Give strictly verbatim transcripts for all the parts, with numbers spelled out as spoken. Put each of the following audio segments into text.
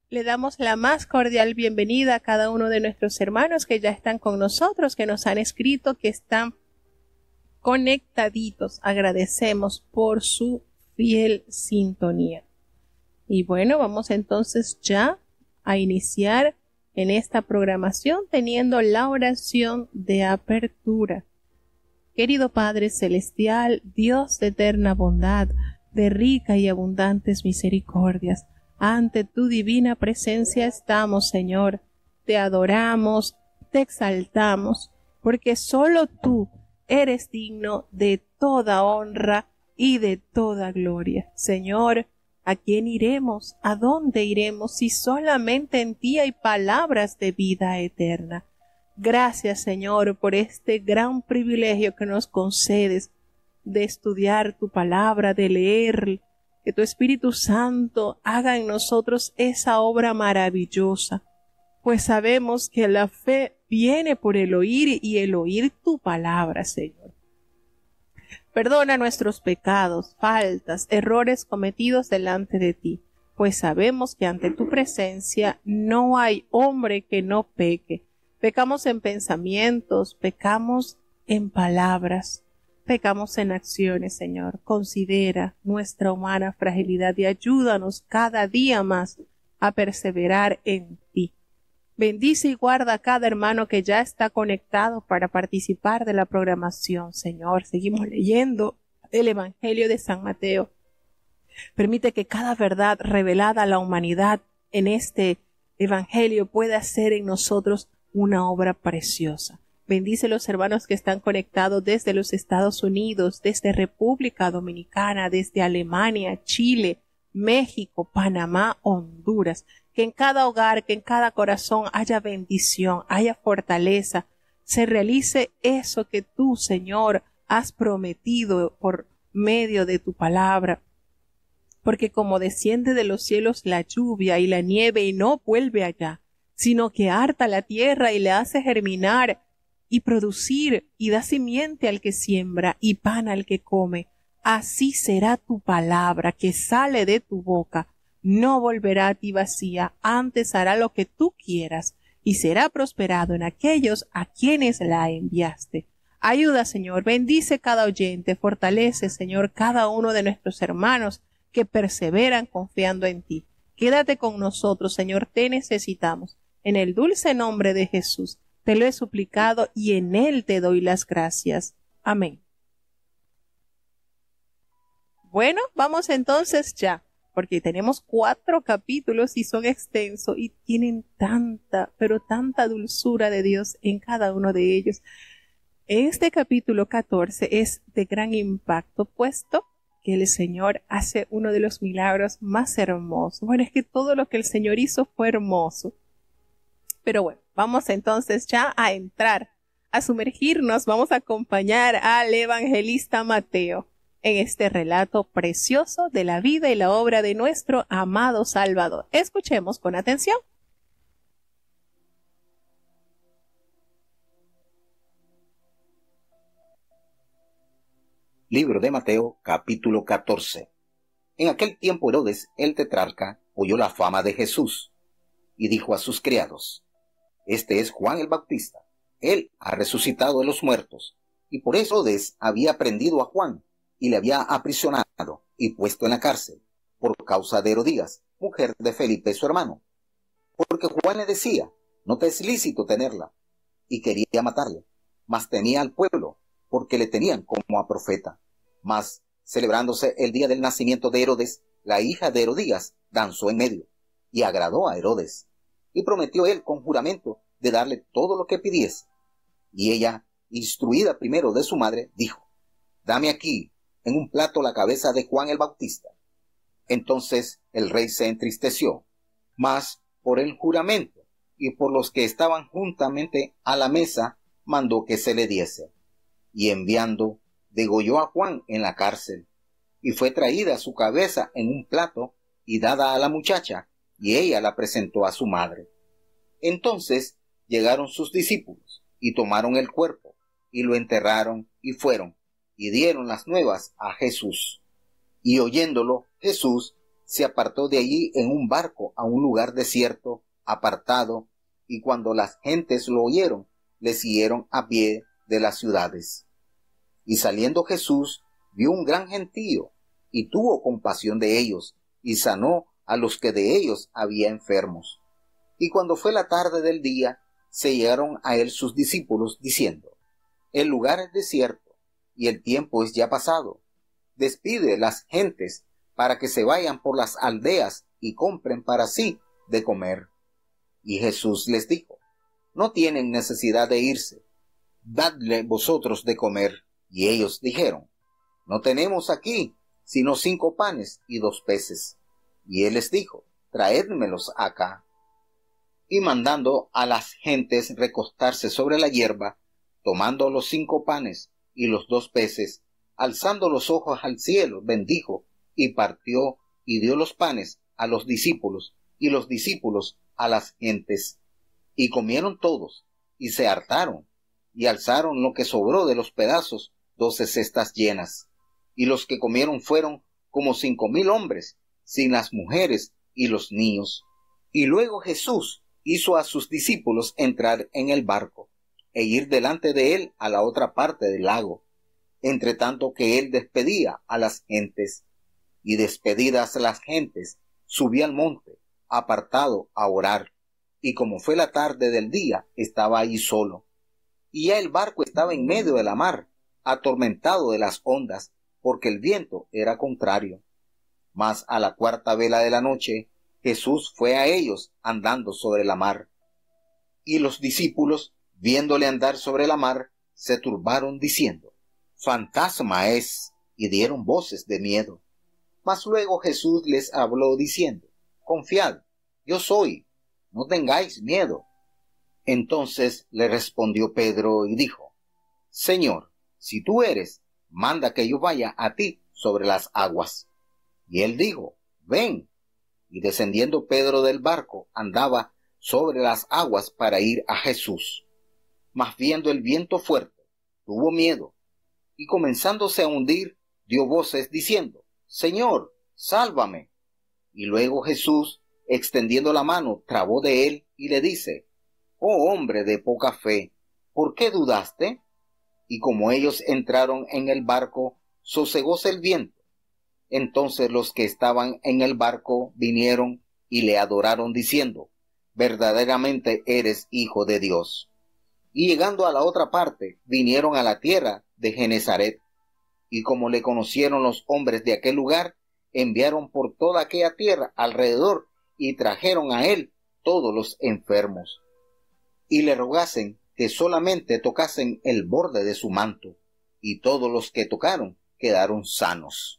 Le damos la más cordial bienvenida a cada uno de nuestros hermanos que ya están con nosotros, que nos han escrito, que están conectaditos. Agradecemos por su fiel sintonía. Y bueno, vamos entonces ya a iniciar en esta programación teniendo la oración de apertura. Querido Padre Celestial, Dios de eterna bondad, de rica y abundantes misericordias, ante tu divina presencia estamos, Señor. Te adoramos, te exaltamos, porque solo tú eres digno de toda honra y de toda gloria. Señor, ¿a quién iremos? ¿A dónde iremos si solamente en ti hay palabras de vida eterna? Gracias, Señor, por este gran privilegio que nos concedes de estudiar tu palabra, de leer. Que tu Espíritu Santo haga en nosotros esa obra maravillosa, pues sabemos que la fe viene por el oír y el oír tu palabra, Señor. Perdona nuestros pecados, faltas, errores cometidos delante de ti, pues sabemos que ante tu presencia no hay hombre que no peque. Pecamos en pensamientos, pecamos en palabras. Pecamos en acciones, Señor. Considera nuestra humana fragilidad y ayúdanos cada día más a perseverar en ti. Bendice y guarda a cada hermano que ya está conectado para participar de la programación, Señor. Seguimos leyendo el Evangelio de San Mateo. Permite que cada verdad revelada a la humanidad en este Evangelio pueda ser en nosotros una obra preciosa. Bendice los hermanos que están conectados desde los Estados Unidos, desde República Dominicana, desde Alemania, Chile, México, Panamá, Honduras. Que en cada hogar, que en cada corazón haya bendición, haya fortaleza, se realice eso que tú, Señor, has prometido por medio de tu palabra. Porque como desciende de los cielos la lluvia y la nieve y no vuelve allá, sino que harta la tierra y le hace germinar y producir y da simiente al que siembra y pan al que come, así será tu palabra que sale de tu boca. No volverá a ti vacía, antes hará lo que tú quieras y será prosperado en aquellos a quienes la enviaste. Ayuda, Señor, bendice cada oyente, fortalece, Señor, cada uno de nuestros hermanos que perseveran confiando en ti. Quédate con nosotros, Señor, te necesitamos. En el dulce nombre de Jesús te lo he suplicado y en él te doy las gracias. Amén. Bueno, vamos entonces ya, porque tenemos cuatro capítulos y son extensos y tienen tanta, pero tanta dulzura de Dios en cada uno de ellos. Este capítulo catorce es de gran impacto, puesto que el Señor hace uno de los milagros más hermosos. Bueno, es que todo lo que el Señor hizo fue hermoso. Pero bueno, vamos entonces ya a entrar, a sumergirnos, vamos a acompañar al evangelista Mateo en este relato precioso de la vida y la obra de nuestro amado Salvador. Escuchemos con atención. Libro de Mateo, capítulo catorce. En aquel tiempo Herodes, el tetrarca, oyó la fama de Jesús y dijo a sus criados: Este es Juan el Bautista. Él ha resucitado de los muertos. Y por eso Herodes había prendido a Juan y le había aprisionado y puesto en la cárcel por causa de Herodías, mujer de Felipe su hermano. Porque Juan le decía: no te es lícito tenerla. Y quería matarle, mas temía al pueblo, porque le tenían como a profeta. Mas, celebrándose el día del nacimiento de Herodes, la hija de Herodías danzó en medio, y agradó a Herodes. Y prometió él con juramento de darle todo lo que pidiese. Y ella, instruida primero de su madre, dijo: dame aquí en un plato la cabeza de Juan el Bautista. Entonces el rey se entristeció, mas por el juramento y por los que estaban juntamente a la mesa, mandó que se le diese. Y enviando, degolló a Juan en la cárcel. Y fue traída su cabeza en un plato y dada a la muchacha, y ella la presentó a su madre. Entonces llegaron sus discípulos, y tomaron el cuerpo, y lo enterraron, y fueron, y dieron las nuevas a Jesús. Y oyéndolo, Jesús se apartó de allí en un barco a un lugar desierto, apartado, y cuando las gentes lo oyeron, le siguieron a pie de las ciudades. Y saliendo Jesús, vio un gran gentío, y tuvo compasión de ellos, y sanó a los que de ellos había enfermos. Y cuando fue la tarde del día, se llegaron a él sus discípulos, diciendo: El lugar es desierto, y el tiempo es ya pasado. Despide las gentes, para que se vayan por las aldeas y compren para sí de comer. Y Jesús les dijo: No tienen necesidad de irse, dadle vosotros de comer. Y ellos dijeron: No tenemos aquí sino cinco panes y dos peces. Y él les dijo: Traédmelos acá. Y mandando a las gentes recostarse sobre la hierba, tomando los cinco panes y los dos peces, alzando los ojos al cielo, bendijo, y partió, y dio los panes a los discípulos, y los discípulos a las gentes. Y comieron todos, y se hartaron, y alzaron lo que sobró de los pedazos, doce cestas llenas. Y los que comieron fueron como cinco mil hombres, sin las mujeres y los niños. Y luego Jesús hizo a sus discípulos entrar en el barco, e ir delante de él a la otra parte del lago, entre tanto que él despedía a las gentes. Y despedidas las gentes, subía al monte, apartado a orar. Y como fue la tarde del día, estaba allí solo. Y ya el barco estaba en medio de la mar, atormentado de las ondas, porque el viento era contrario. Mas a la cuarta vela de la noche, Jesús fue a ellos andando sobre la mar. Y los discípulos, viéndole andar sobre la mar, se turbaron diciendo: Fantasma es, y dieron voces de miedo. Mas luego Jesús les habló diciendo: Confiad, yo soy, no tengáis miedo. Entonces le respondió Pedro y dijo: Señor, si tú eres, manda que yo vaya a ti sobre las aguas. Y él dijo: Ven. Y descendiendo Pedro del barco, andaba sobre las aguas para ir a Jesús. Mas viendo el viento fuerte, tuvo miedo, y comenzándose a hundir, dio voces diciendo: Señor, sálvame. Y luego Jesús, extendiendo la mano, trabó de él y le dice: Oh hombre de poca fe, ¿por qué dudaste? Y como ellos entraron en el barco, sosegóse el viento. Entonces los que estaban en el barco vinieron y le adoraron diciendo: Verdaderamente eres Hijo de Dios. Y llegando a la otra parte, vinieron a la tierra de Genezaret. Y como le conocieron los hombres de aquel lugar, enviaron por toda aquella tierra alrededor y trajeron a él todos los enfermos. Y le rogasen que solamente tocasen el borde de su manto, y todos los que tocaron quedaron sanos.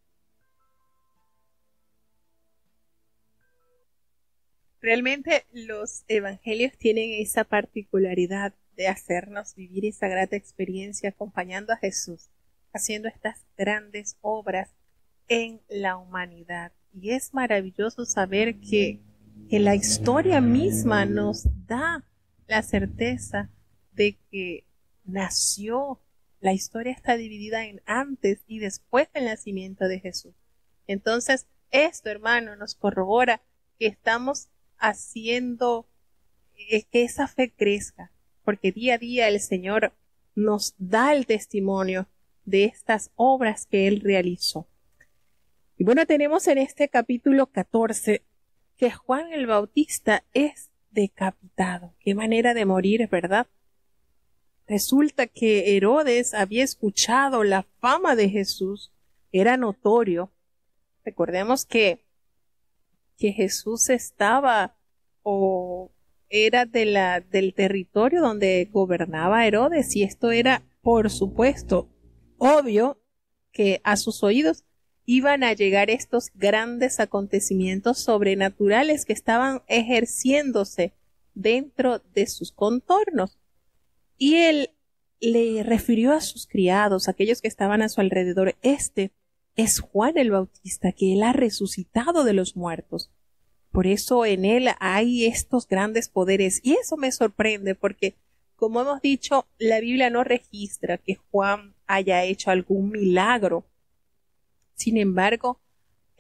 Realmente los evangelios tienen esa particularidad de hacernos vivir esa grata experiencia acompañando a Jesús, haciendo estas grandes obras en la humanidad. Y es maravilloso saber que, que la historia misma nos da la certeza de que nació. La historia está dividida en antes y después del nacimiento de Jesús. Entonces, esto, hermano, nos corrobora que estamos haciendo que esa fe crezca, porque día a día el Señor nos da el testimonio de estas obras que Él realizó. Y bueno, tenemos en este capítulo catorce que Juan el Bautista es decapitado. Qué manera de morir, ¿verdad? Resulta que Herodes había escuchado la fama de Jesús, era notorio. Recordemos que que Jesús estaba o era de la, del territorio donde gobernaba Herodes, y esto era, por supuesto, obvio que a sus oídos iban a llegar estos grandes acontecimientos sobrenaturales que estaban ejerciéndose dentro de sus contornos. Y él le refirió a sus criados, aquellos que estaban a su alrededor: este es Juan el Bautista, que él ha resucitado de los muertos. Por eso en él hay estos grandes poderes. Y eso me sorprende porque, como hemos dicho, la Biblia no registra que Juan haya hecho algún milagro. Sin embargo,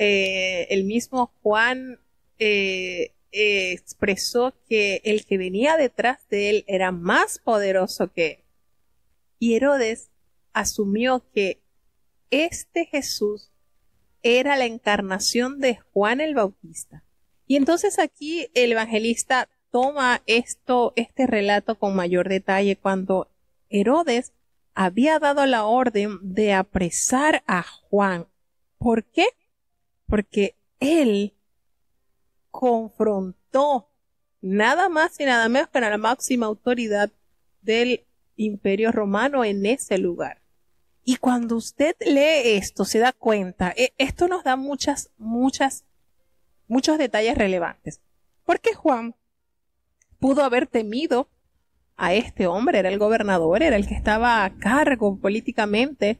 eh, el mismo Juan eh, eh, expresó que el que venía detrás de él era más poderoso que él. Y Herodes asumió que este Jesús era la encarnación de Juan el Bautista. Y entonces aquí el evangelista toma esto, este relato con mayor detalle cuando Herodes había dado la orden de apresar a Juan. ¿Por qué? Porque él confrontó nada más y nada menos que a la máxima autoridad del Imperio Romano en ese lugar. Y cuando usted lee esto, se da cuenta, eh, esto nos da muchas, muchas, muchos detalles relevantes. Porque Juan pudo haber temido a este hombre, era el gobernador, era el que estaba a cargo políticamente,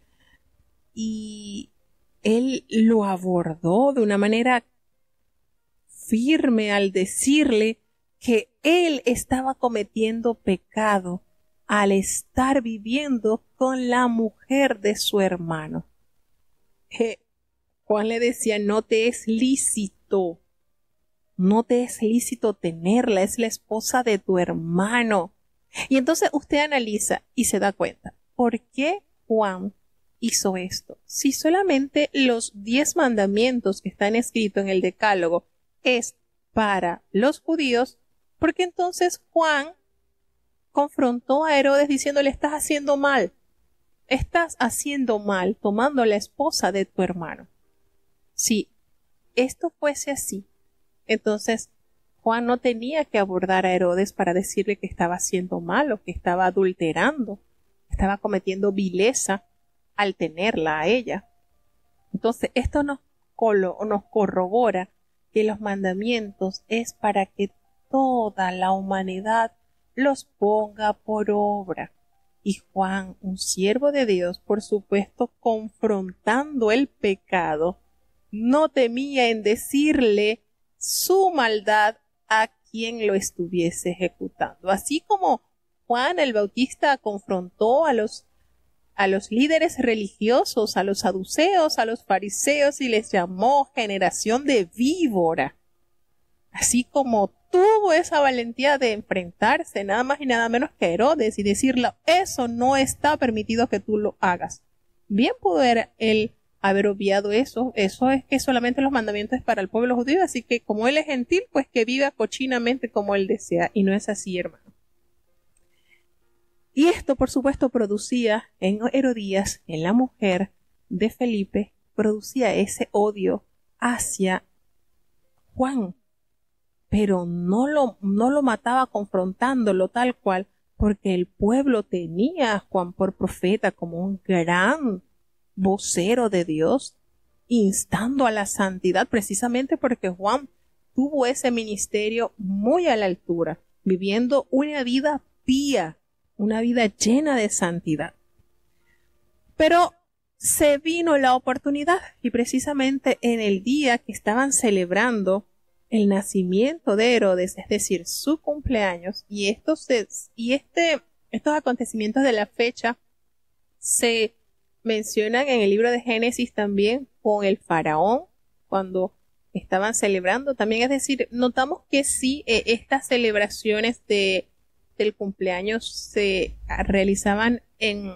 y él lo abordó de una manera firme al decirle que él estaba cometiendo pecado al estar viviendo con la mujer de su hermano. Eh, Juan le decía, no te es lícito, no te es lícito tenerla, es la esposa de tu hermano. Y entonces usted analiza y se da cuenta, ¿por qué Juan hizo esto? Si solamente los diez mandamientos que están escritos en el Decálogo es para los judíos, ¿por qué entonces Juan confrontó a Herodes diciéndole, estás haciendo mal, estás haciendo mal tomando la esposa de tu hermano? Si esto fuese así, entonces Juan no tenía que abordar a Herodes para decirle que estaba haciendo mal o que estaba adulterando, estaba cometiendo vileza al tenerla a ella. Entonces esto nos, colo, nos corrobora que los mandamientos es para que toda la humanidad los ponga por obra. Y Juan, un siervo de Dios, por supuesto, confrontando el pecado, no temía en decirle su maldad a quien lo estuviese ejecutando. Así como Juan el Bautista confrontó a los, a los líderes religiosos, a los saduceos, a los fariseos y les llamó generación de víbora. Así como tuvo esa valentía de enfrentarse nada más y nada menos que a Herodes y decirle, eso no está permitido que tú lo hagas. Bien pudo él haber obviado eso, eso es que solamente los mandamientos es para el pueblo judío, así que como él es gentil, pues que viva cochinamente como él desea, y no es así, hermano. Y esto, por supuesto, producía en Herodías, en la mujer de Felipe, producía ese odio hacia Juan, pero no lo, no lo mataba confrontándolo tal cual, porque el pueblo tenía a Juan por profeta como un gran vocero de Dios, instando a la santidad, precisamente porque Juan tuvo ese ministerio muy a la altura, viviendo una vida pía, una vida llena de santidad. Pero se vino la oportunidad, y precisamente en el día que estaban celebrando el nacimiento de Herodes, es decir, su cumpleaños, y estos, y este, estos acontecimientos de la fecha se mencionan en el libro de Génesis también con el faraón, cuando estaban celebrando también, es decir, notamos que sí, eh, estas celebraciones de, del cumpleaños se realizaban en,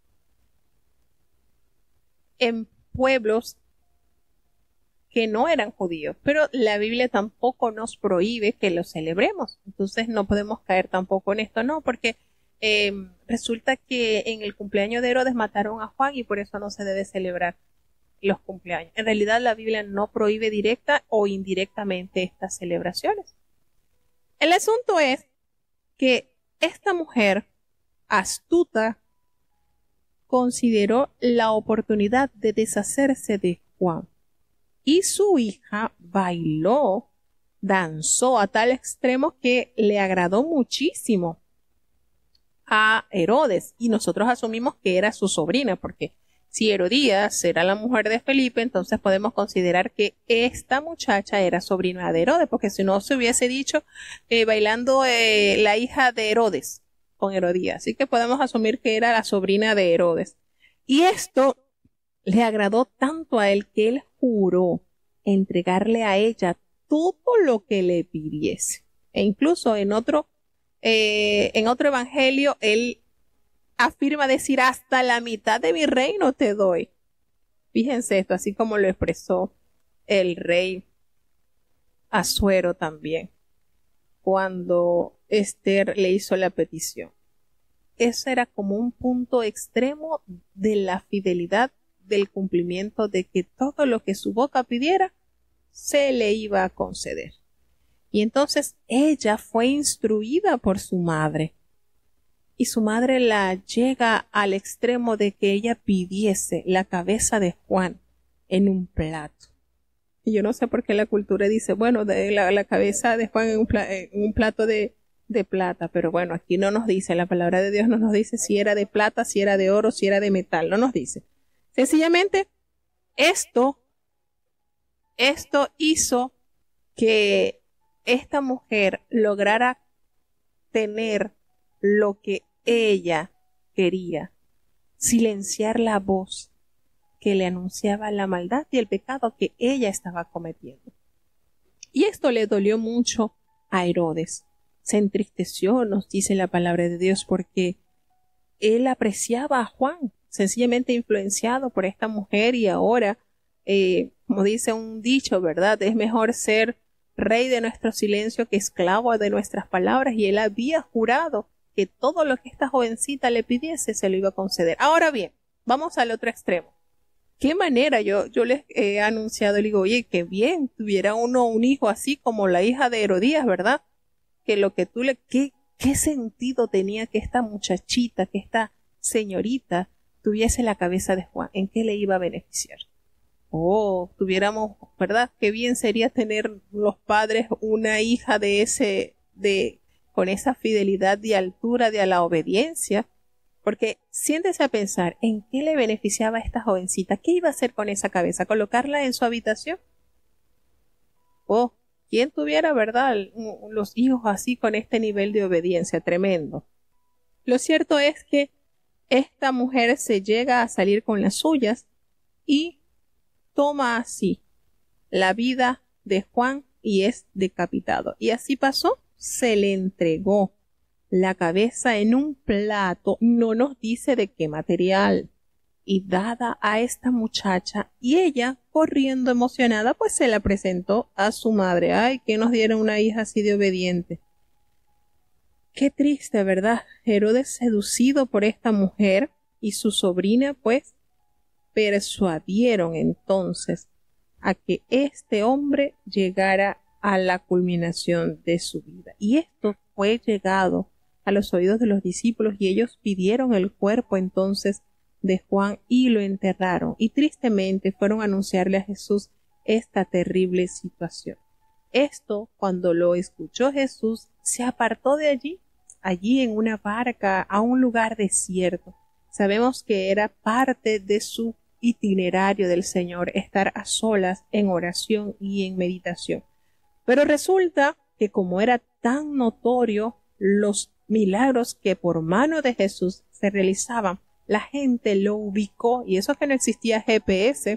en pueblos que no eran judíos, pero la Biblia tampoco nos prohíbe que lo celebremos, entonces no podemos caer tampoco en esto, no, porque eh, resulta que en el cumpleaños de Herodes mataron a Juan y por eso no se debe celebrar los cumpleaños. En realidad la Biblia no prohíbe directa o indirectamente estas celebraciones. El asunto es que esta mujer astuta consideró la oportunidad de deshacerse de Juan. Y su hija bailó, danzó a tal extremo que le agradó muchísimo a Herodes. Y nosotros asumimos que era su sobrina, porque si Herodías era la mujer de Felipe, entonces podemos considerar que esta muchacha era sobrina de Herodes, porque si no se hubiese dicho eh, bailando eh, la hija de Herodes con Herodías. Así que podemos asumir que era la sobrina de Herodes. Y esto le agradó tanto a él que él juró entregarle a ella todo lo que le pidiese. E incluso en otro, eh, en otro evangelio, él afirma decir, hasta la mitad de mi reino te doy. Fíjense esto, así como lo expresó el rey Asuero también, cuando Esther le hizo la petición. Eso era como un punto extremo de la fidelidad, del cumplimiento de que todo lo que su boca pidiera se le iba a conceder. Y entonces ella fue instruida por su madre, y su madre la llega al extremo de que ella pidiese la cabeza de Juan en un plato. Y yo no sé por qué la cultura dice, bueno, de la, la cabeza de Juan en un, pla, en un plato de, de plata, pero bueno, aquí no nos dice, la palabra de Dios no nos dice si era de plata, si era de oro, si era de metal, no nos dice. Sencillamente, esto, esto hizo que esta mujer lograra tener lo que ella quería, silenciar la voz que le anunciaba la maldad y el pecado que ella estaba cometiendo. Y esto le dolió mucho a Herodes. Se entristeció, nos dice la palabra de Dios, porque él apreciaba a Juan, sencillamente influenciado por esta mujer, y ahora, eh, como dice un dicho, ¿verdad? Es mejor ser rey de nuestro silencio que esclavo de nuestras palabras, y él había jurado que todo lo que esta jovencita le pidiese se lo iba a conceder. Ahora bien, vamos al otro extremo. ¿Qué manera? Yo, yo les he anunciado, le digo, oye, qué bien, tuviera uno un hijo así como la hija de Herodías, ¿verdad? Que lo que tú le, ¿qué, qué sentido tenía que esta muchachita, que esta señorita tuviese la cabeza de Juan? ¿En qué le iba a beneficiar? Oh, tuviéramos, ¿verdad? Qué bien sería tener los padres una hija de ese, de, con esa fidelidad y altura de a la obediencia. Porque siéntese a pensar, ¿en qué le beneficiaba a esta jovencita? ¿Qué iba a hacer con esa cabeza? ¿Colocarla en su habitación? Oh, ¿quién tuviera, verdad, los hijos así con este nivel de obediencia tremendo? Lo cierto es que esta mujer se llega a salir con las suyas y toma así la vida de Juan y es decapitado. Y así pasó, se le entregó la cabeza en un plato, no nos dice de qué material, y dada a esta muchacha, y ella, corriendo emocionada, pues se la presentó a su madre. Ay, que nos diera una hija así de obediente. Qué triste, ¿verdad? Herodes, seducido por esta mujer y su sobrina, pues, persuadieron entonces a que este hombre llegara a la culminación de su vida. Y esto fue llegado a los oídos de los discípulos, y ellos pidieron el cuerpo entonces de Juan y lo enterraron, y tristemente fueron a anunciarle a Jesús esta terrible situación. Esto, cuando lo escuchó Jesús, se apartó de allí, allí en una barca, a un lugar desierto. Sabemos que era parte de su itinerario del Señor estar a solas en oración y en meditación. Pero resulta que como era tan notorio los milagros que por mano de Jesús se realizaban, la gente lo ubicó, y eso que no existía G P S,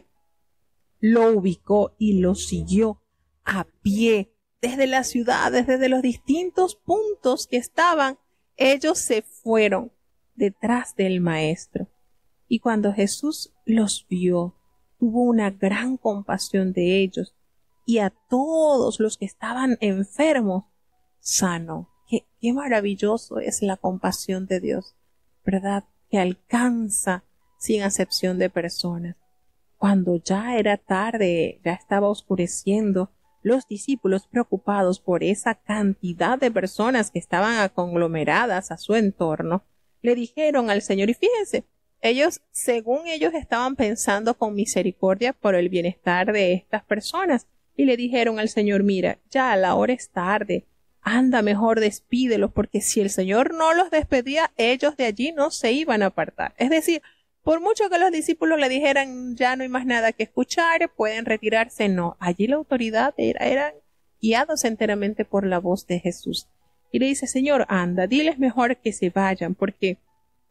lo ubicó y lo siguió a pie desde las ciudades, desde los distintos puntos que estaban. Ellos se fueron detrás del maestro, y cuando Jesús los vio, tuvo una gran compasión de ellos, y a todos los que estaban enfermos sanó. Qué, qué maravilloso es la compasión de Dios, ¿verdad? Que alcanza sin acepción de personas. Cuando ya era tarde, ya estaba oscureciendo, los discípulos, preocupados por esa cantidad de personas que estaban conglomeradas a su entorno, le dijeron al Señor, y fíjense, ellos, según ellos, estaban pensando con misericordia por el bienestar de estas personas, y le dijeron al Señor, mira, ya la hora es tarde, anda, mejor despídelos, porque si el Señor no los despedía, ellos de allí no se iban a apartar. Es decir, por mucho que los discípulos le dijeran, ya no hay más nada que escuchar, pueden retirarse, no. Allí la autoridad era, eran guiados enteramente por la voz de Jesús. Y le dice, Señor, anda, diles mejor que se vayan, porque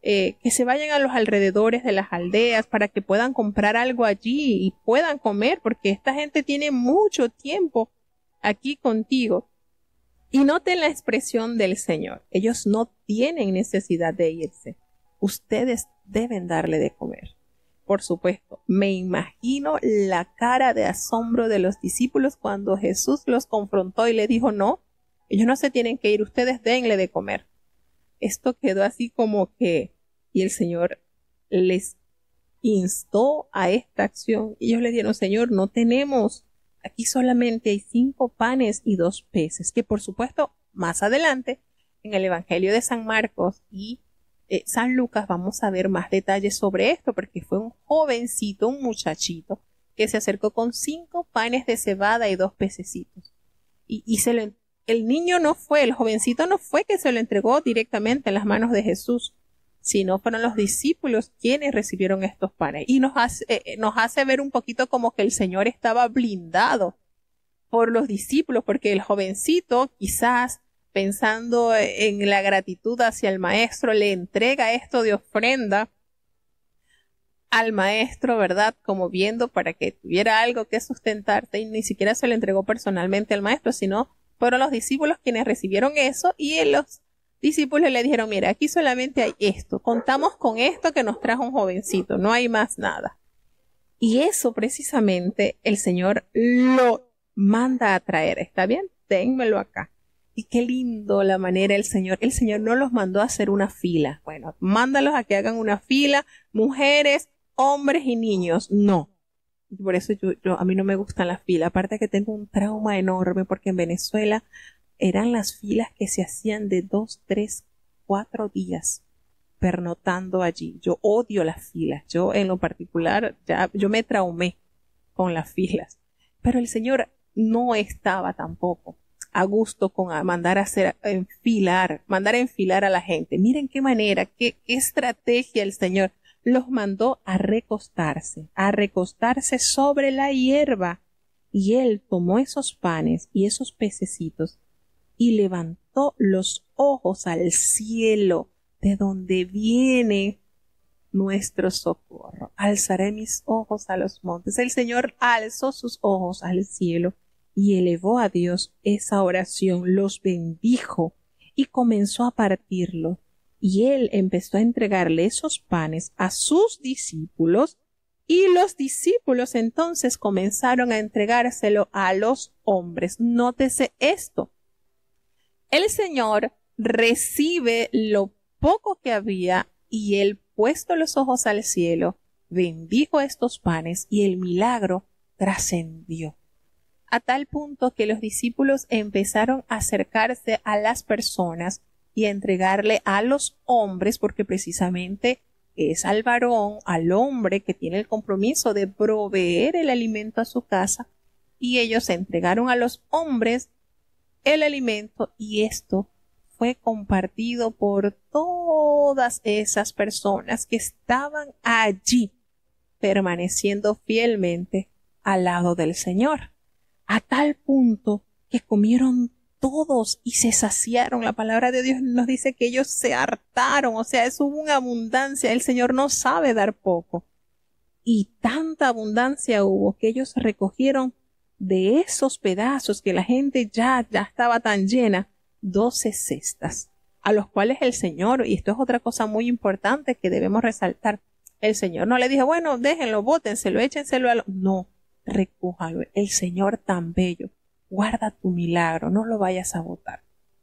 eh, que se vayan a los alrededores de las aldeas para que puedan comprar algo allí y puedan comer, porque esta gente tiene mucho tiempo aquí contigo. Y noten la expresión del Señor. Ellos no tienen necesidad de irse. Ustedes deben darle de comer. Por supuesto, me imagino la cara de asombro de los discípulos cuando Jesús los confrontó y le dijo, no, ellos no se tienen que ir, ustedes denle de comer. Esto quedó así como que, y el Señor les instó a esta acción. Y ellos le dijeron, Señor, no tenemos, aquí solamente hay cinco panes y dos peces, que por supuesto, más adelante, en el Evangelio de San Marcos y eh, San Lucas vamos a ver más detalles sobre esto, porque fue un jovencito, un muchachito, que se acercó con cinco panes de cebada y dos pececitos. Y, y se lo, el niño no fue, el jovencito no fue que se lo entregó directamente en las manos de Jesús, sino fueron los discípulos quienes recibieron estos panes. Y nos hace, eh, nos hace ver un poquito como que el Señor estaba blindado por los discípulos, porque el jovencito, quizás pensando en la gratitud hacia el maestro, le entrega esto de ofrenda al maestro, ¿verdad? Como viendo para que tuviera algo que sustentarse, y ni siquiera se lo entregó personalmente al maestro, sino fueron los discípulos quienes recibieron eso, y los discípulos le dijeron, mira, aquí solamente hay esto, contamos con esto que nos trajo un jovencito, no hay más nada. Y eso precisamente el Señor lo manda a traer, ¿está bien? Ténmelo acá. Y qué lindo la manera el Señor. El Señor no los mandó a hacer una fila. Bueno, mándalos a que hagan una fila, mujeres, hombres y niños. No. Por eso yo, yo, a mí no me gustan las filas. Aparte que tengo un trauma enorme porque en Venezuela eran las filas que se hacían de dos, tres, cuatro días pernotando allí. Yo odio las filas. Yo en lo particular, ya, yo me traumé con las filas. Pero el Señor no estaba tampoco a gusto con a mandar a hacer a enfilar, mandar a enfilar a la gente. Miren qué manera, qué, qué estrategia el Señor. Los mandó a recostarse, a recostarse sobre la hierba. Y Él tomó esos panes y esos pececitos y levantó los ojos al cielo, de donde viene nuestro socorro. Alzaré mis ojos a los montes. El Señor alzó sus ojos al cielo y elevó a Dios esa oración, los bendijo y comenzó a partirlo. Y Él empezó a entregarle esos panes a sus discípulos, y los discípulos entonces comenzaron a entregárselo a los hombres. Nótese esto. El Señor recibe lo poco que había, y Él, puesto los ojos al cielo, bendijo estos panes, y el milagro trascendió. A tal punto que los discípulos empezaron a acercarse a las personas y a entregarle a los hombres, porque precisamente es al varón, al hombre que tiene el compromiso de proveer el alimento a su casa, y ellos entregaron a los hombres el alimento, y esto fue compartido por todas esas personas que estaban allí, permaneciendo fielmente al lado del Señor. A tal punto que comieron todos y se saciaron. La palabra de Dios nos dice que ellos se hartaron, o sea, eso hubo una abundancia. El Señor no sabe dar poco. Y tanta abundancia hubo que ellos recogieron de esos pedazos que la gente ya, ya estaba tan llena, doce cestas, a los cuales el Señor, y esto es otra cosa muy importante que debemos resaltar, el Señor no le dijo, bueno, déjenlo, bótenselo, échenselo a lo... No. Recójalo, el Señor tan bello, guarda tu milagro, no lo vayas a botar.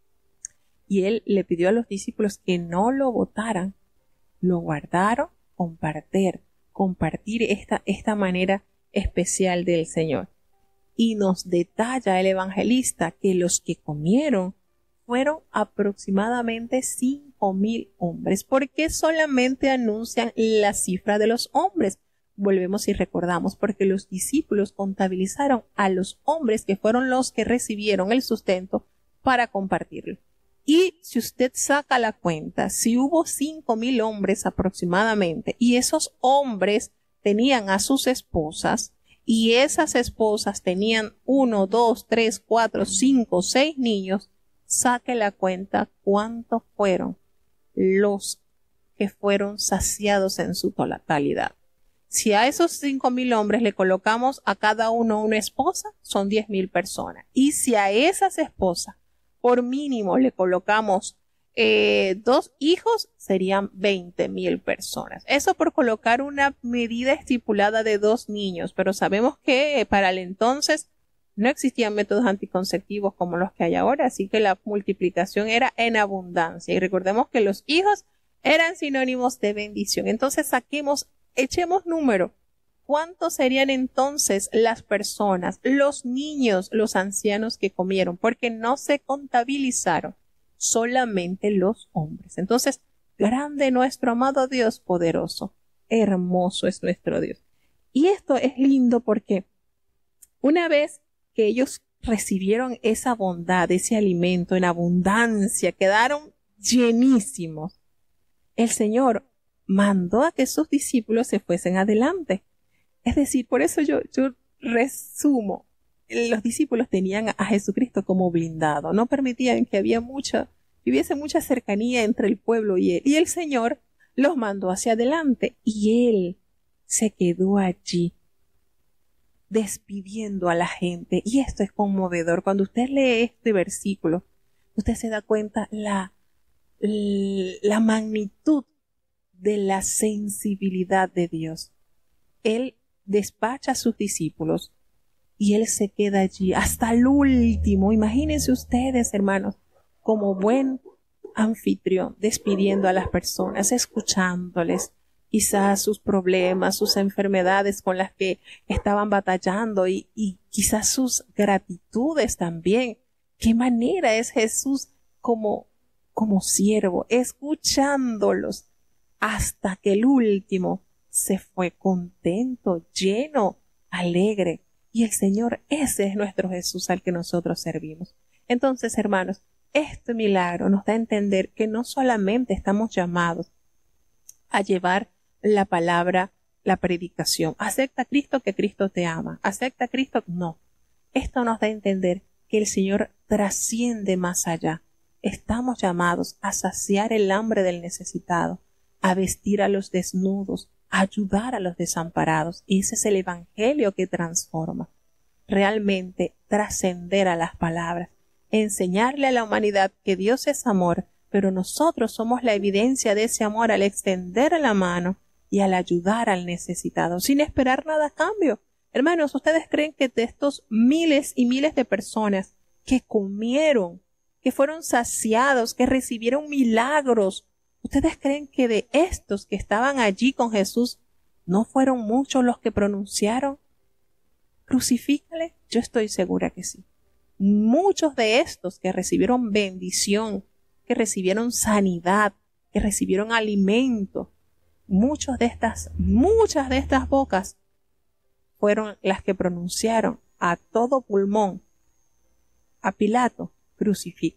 Y Él le pidió a los discípulos que no lo botaran, lo guardaron, compartir, compartir esta, esta manera especial del Señor. Y nos detalla el evangelista que los que comieron fueron aproximadamente cinco mil hombres. ¿Por qué solamente anuncian la cifra de los hombres? Volvemos y recordamos, porque los discípulos contabilizaron a los hombres que fueron los que recibieron el sustento para compartirlo. Y si usted saca la cuenta, si hubo cinco mil hombres aproximadamente, y esos hombres tenían a sus esposas, y esas esposas tenían uno, dos, tres, cuatro, cinco, seis niños, saque la cuenta cuántos fueron los que fueron saciados en su totalidad. Si a esos cinco mil hombres le colocamos a cada uno una esposa, son diez mil personas. Y si a esas esposas, por mínimo, le colocamos eh, dos hijos, serían veinte mil personas. Eso por colocar una medida estipulada de dos niños, pero sabemos que para el entonces no existían métodos anticonceptivos como los que hay ahora, así que la multiplicación era en abundancia. Y recordemos que los hijos eran sinónimos de bendición. Entonces saquemos, echemos número. ¿Cuántos serían entonces las personas, los niños, los ancianos que comieron? Porque no se contabilizaron, solamente los hombres. Entonces, grande nuestro amado Dios poderoso, hermoso es nuestro Dios. Y esto es lindo porque una vez que ellos recibieron esa bondad, ese alimento en abundancia, quedaron llenísimos, el Señor mandó a que sus discípulos se fuesen adelante. Es decir, por eso yo, yo resumo, los discípulos tenían a Jesucristo como blindado, no permitían que había mucha, que hubiese mucha cercanía entre el pueblo y él, y el Señor los mandó hacia adelante, y él se quedó allí, despidiendo a la gente. Y esto es conmovedor. Cuando usted lee este versículo, usted se da cuenta la, la magnitud de la sensibilidad de Dios. Él despacha a sus discípulos y él se queda allí hasta el último. Imagínense ustedes, hermanos, como buen anfitrión, despidiendo a las personas, escuchándoles, quizás sus problemas, sus enfermedades con las que estaban batallando y, y quizás sus gratitudes también. ¿Qué manera es Jesús como, como siervo, escuchándolos hasta que el último se fue contento, lleno, alegre? Y el Señor, ese es nuestro Jesús al que nosotros servimos. Entonces, hermanos, este milagro nos da a entender que no solamente estamos llamados a llevar la palabra, la predicación. Acepta a Cristo, que Cristo te ama. Acepta a Cristo, no. Esto nos da a entender que el Señor trasciende más allá. Estamos llamados a saciar el hambre del necesitado, a vestir a los desnudos, a ayudar a los desamparados. Y ese es el evangelio que transforma. Realmente trascender a las palabras, enseñarle a la humanidad que Dios es amor, pero nosotros somos la evidencia de ese amor al extender la mano y al ayudar al necesitado, sin esperar nada a cambio. Hermanos, ¿ustedes creen que de estos miles y miles de personas que comieron, que fueron saciados, que recibieron milagros, ustedes creen que de estos que estaban allí con Jesús, no fueron muchos los que pronunciaron crucifícale? Yo estoy segura que sí. Muchos de estos que recibieron bendición, que recibieron sanidad, que recibieron alimento, muchos de estas, muchas de estas bocas fueron las que pronunciaron a todo pulmón a Pilato, crucifícale.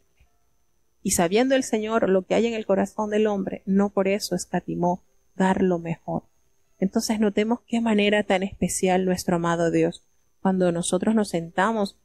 Y sabiendo el Señor lo que hay en el corazón del hombre, no por eso escatimó dar lo mejor. Entonces notemos qué manera tan especial nuestro amado Dios, cuando nosotros nos sentamos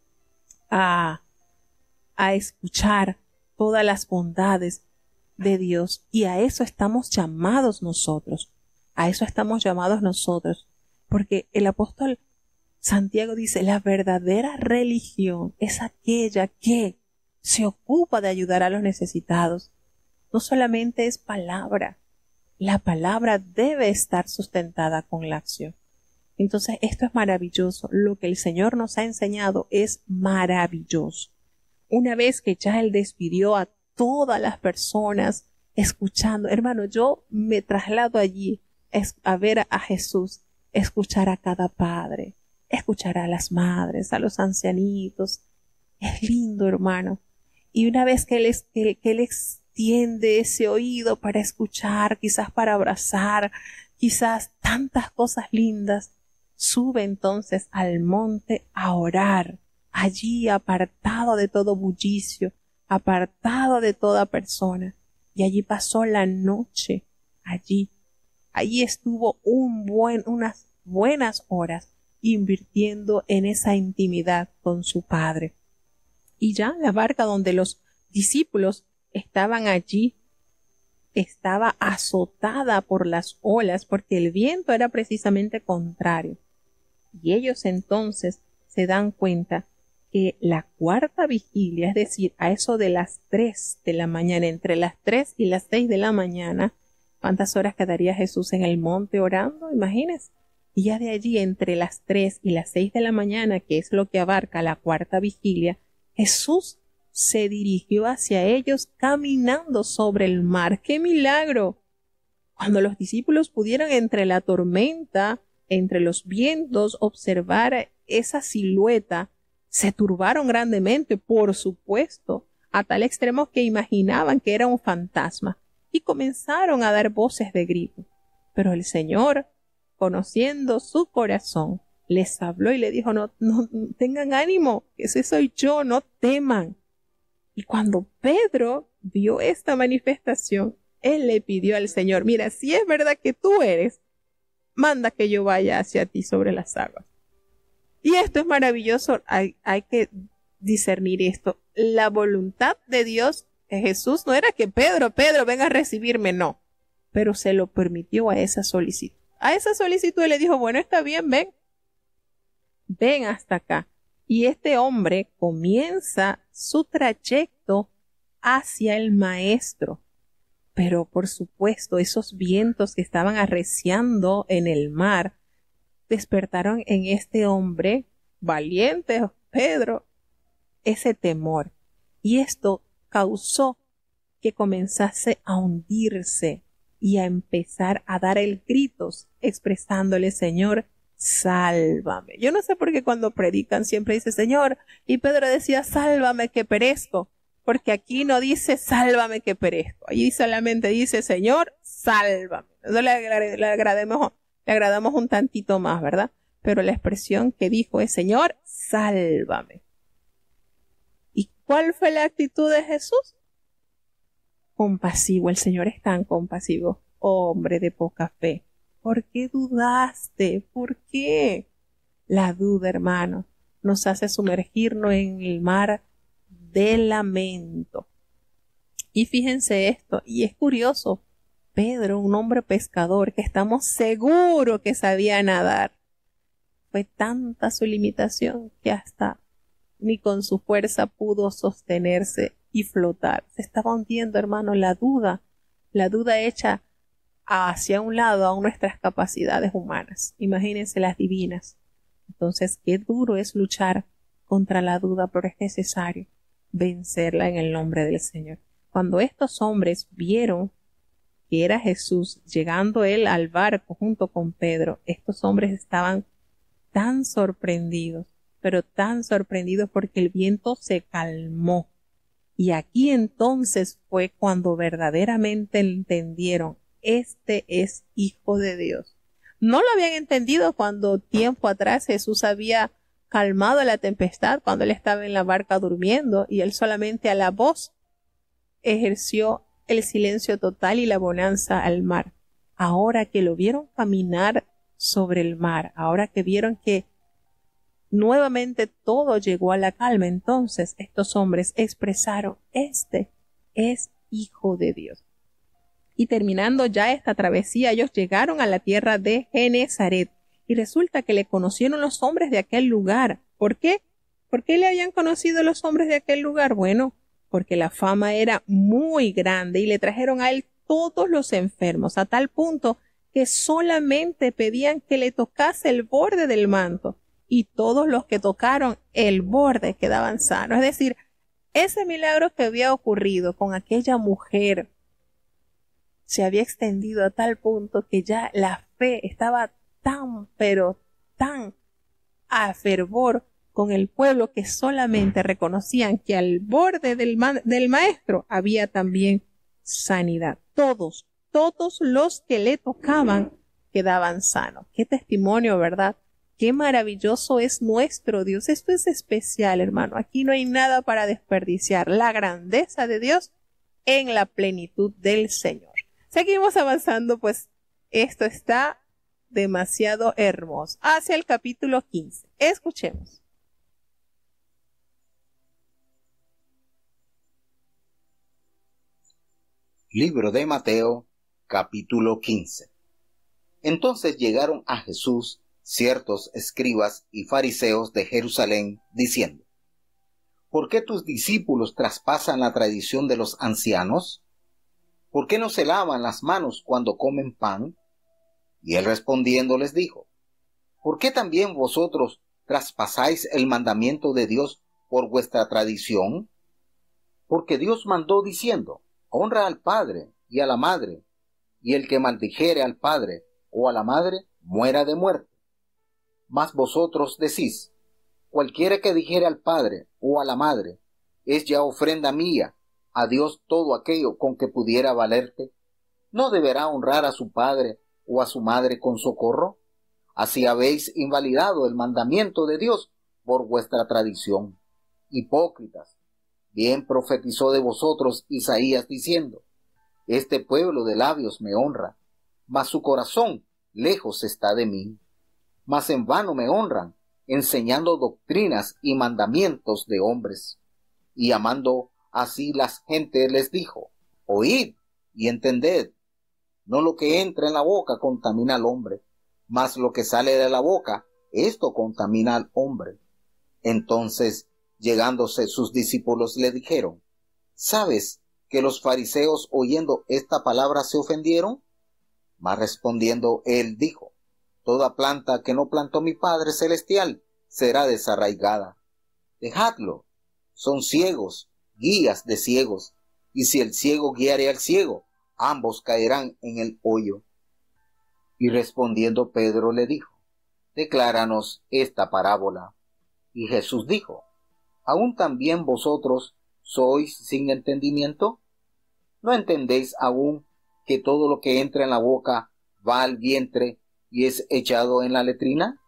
a, a escuchar todas las bondades de Dios, y a eso estamos llamados nosotros, a eso estamos llamados nosotros, porque el apóstol Santiago dice, la verdadera religión es aquella que se ocupa de ayudar a los necesitados. No solamente es palabra, la palabra debe estar sustentada con la acción. Entonces esto es maravilloso, lo que el Señor nos ha enseñado es maravilloso. Una vez que ya Él despidió a todas las personas escuchando, hermano, yo me traslado allí a ver a Jesús, escuchar a cada padre, escuchar a las madres, a los ancianitos. Es lindo, hermano. Y una vez que Él, es, que, que él extiende ese oído para escuchar, quizás para abrazar, quizás tantas cosas lindas, sube entonces al monte a orar, allí apartado de todo bullicio, apartado de toda persona. Y allí pasó la noche, allí. Allí estuvo un buen, unas buenas horas invirtiendo en esa intimidad con su Padre. Y ya la barca donde los discípulos estaban allí estaba azotada por las olas porque el viento era precisamente contrario. Y ellos entonces se dan cuenta que la cuarta vigilia, es decir, a eso de las tres de la mañana, entre las tres y las seis de la mañana, ¿cuántas horas quedaría Jesús en el monte orando? Imagínense. Y ya de allí, entre las tres y las seis de la mañana, que es lo que abarca la cuarta vigilia, Jesús se dirigió hacia ellos caminando sobre el mar. ¡Qué milagro! Cuando los discípulos pudieron entre la tormenta, entre los vientos, observar esa silueta, se turbaron grandemente, por supuesto, a tal extremo que imaginaban que era un fantasma y comenzaron a dar voces de grito. Pero el Señor, conociendo su corazón, les habló y le dijo, no, no tengan ánimo, ese soy yo, no teman. Y cuando Pedro vio esta manifestación, él le pidió al Señor, mira, si es verdad que tú eres, manda que yo vaya hacia ti sobre las aguas. Y esto es maravilloso, hay, hay que discernir esto. La voluntad de Dios, de Jesús, no era que Pedro, Pedro, venga a recibirme, no. Pero se lo permitió a esa solicitud. A esa solicitud le dijo, bueno, está bien, ven. Ven hasta acá. Y este hombre comienza su trayecto hacia el maestro. Pero por supuesto, esos vientos que estaban arreciando en el mar despertaron en este hombre valiente, Pedro, ese temor. Y esto causó que comenzase a hundirse y a empezar a dar el gritos, expresándole, Señor, sálvame. Yo no sé por qué cuando predican siempre dice Señor, y Pedro decía, sálvame que perezco, porque aquí no dice sálvame que perezco, allí solamente dice Señor, sálvame. No le, le agrademos, le agradamos un tantito más, ¿verdad? Pero la expresión que dijo es Señor, sálvame. ¿Y cuál fue la actitud de Jesús? Compasivo, el Señor es tan compasivo, hombre de poca fe. ¿Por qué dudaste? ¿Por qué? La duda, hermano, nos hace sumergirnos en el mar de lamento. Y fíjense esto, y es curioso, Pedro, un hombre pescador que estamos seguros que sabía nadar, fue tanta su limitación que hasta ni con su fuerza pudo sostenerse y flotar. Se estaba hundiendo, hermano, la duda, la duda hecha hacia un lado a nuestras capacidades humanas. Imagínense las divinas. Entonces, qué duro es luchar contra la duda, pero es necesario vencerla en el nombre del Señor. Cuando estos hombres vieron que era Jesús llegando él al barco junto con Pedro, estos hombres estaban tan sorprendidos, pero tan sorprendidos porque el viento se calmó. Y aquí entonces fue cuando verdaderamente entendieron, este es Hijo de Dios. No lo habían entendido cuando tiempo atrás Jesús había calmado la tempestad, cuando él estaba en la barca durmiendo y él solamente a la voz ejerció el silencio total y la bonanza al mar. Ahora que lo vieron caminar sobre el mar, ahora que vieron que nuevamente todo llegó a la calma, entonces estos hombres expresaron, este es Hijo de Dios. Y terminando ya esta travesía, ellos llegaron a la tierra de Genezaret y resulta que le conocieron los hombres de aquel lugar. ¿Por qué? ¿Por qué le habían conocido los hombres de aquel lugar? Bueno, porque la fama era muy grande y le trajeron a él todos los enfermos, a tal punto que solamente pedían que le tocase el borde del manto y todos los que tocaron el borde quedaban sanos. Es decir, ese milagro que había ocurrido con aquella mujer se había extendido a tal punto que ya la fe estaba tan, pero tan a fervor con el pueblo que solamente reconocían que al borde del, ma del maestro había también sanidad. Todos, todos los que le tocaban quedaban sanos. Qué testimonio, ¿verdad? Qué maravilloso es nuestro Dios. Esto es especial, hermano. Aquí no hay nada para desperdiciar. La grandeza de Dios en la plenitud del Señor. Seguimos avanzando, pues esto está demasiado hermoso. Hacia el capítulo quince. Escuchemos. Libro de Mateo, capítulo quince. Entonces llegaron a Jesús ciertos escribas y fariseos de Jerusalén, diciendo: ¿Por qué tus discípulos traspasan la tradición de los ancianos? ¿Por qué no se lavan las manos cuando comen pan? Y él respondiendo les dijo: ¿Por qué también vosotros traspasáis el mandamiento de Dios por vuestra tradición? Porque Dios mandó diciendo: honra al padre y a la madre, y el que maldijere al padre o a la madre, muera de muerte. Mas vosotros decís: cualquiera que dijere al padre o a la madre, es ya ofrenda mía a Dios todo aquello con que pudiera valerte, ¿no deberá honrar a su padre o a su madre con socorro? Así habéis invalidado el mandamiento de Dios por vuestra tradición. Hipócritas, bien profetizó de vosotros Isaías diciendo: este pueblo de labios me honra, mas su corazón lejos está de mí. Mas en vano me honran, enseñando doctrinas y mandamientos de hombres. Y llamando así las gentes les dijo: oíd y entended. No lo que entra en la boca contamina al hombre, mas lo que sale de la boca, esto contamina al hombre. Entonces, llegándose sus discípulos, le dijeron: ¿sabes que los fariseos, oyendo esta palabra, se ofendieron? Mas respondiendo él dijo: toda planta que no plantó mi Padre Celestial será desarraigada. Dejadlo, son ciegos, guías de ciegos, y si el ciego guiare al ciego, ambos caerán en el hoyo. Y respondiendo Pedro le dijo: decláranos esta parábola. Y Jesús dijo: ¿aún también vosotros sois sin entendimiento? ¿No entendéis aún que todo lo que entra en la boca va al vientre y es echado en la letrina?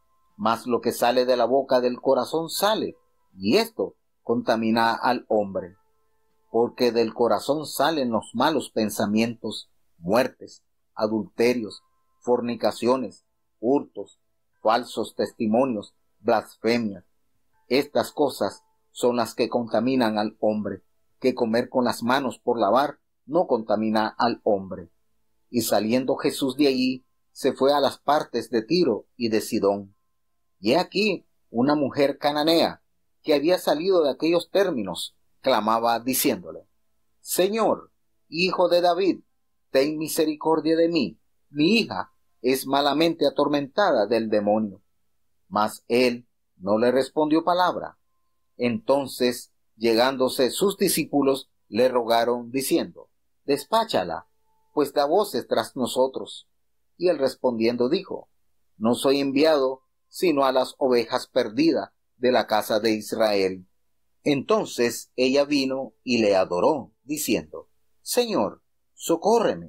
Mas lo que sale de la boca del corazón sale, y esto contamina al hombre. Porque del corazón salen los malos pensamientos, muertes, adulterios, fornicaciones, hurtos, falsos testimonios, blasfemias. Estas cosas son las que contaminan al hombre, que comer con las manos por lavar no contamina al hombre. Y saliendo Jesús de allí, se fue a las partes de Tiro y de Sidón. Y he aquí una mujer cananea, que había salido de aquellos términos, clamaba diciéndole: Señor, Hijo de David, ten misericordia de mí, mi hija es malamente atormentada del demonio. Mas él no le respondió palabra. Entonces, llegándose sus discípulos, le rogaron diciendo: despáchala, pues da voces tras nosotros. Y él respondiendo dijo: no soy enviado sino a las ovejas perdidas de la casa de Israel. Entonces ella vino y le adoró, diciendo: Señor, socórreme.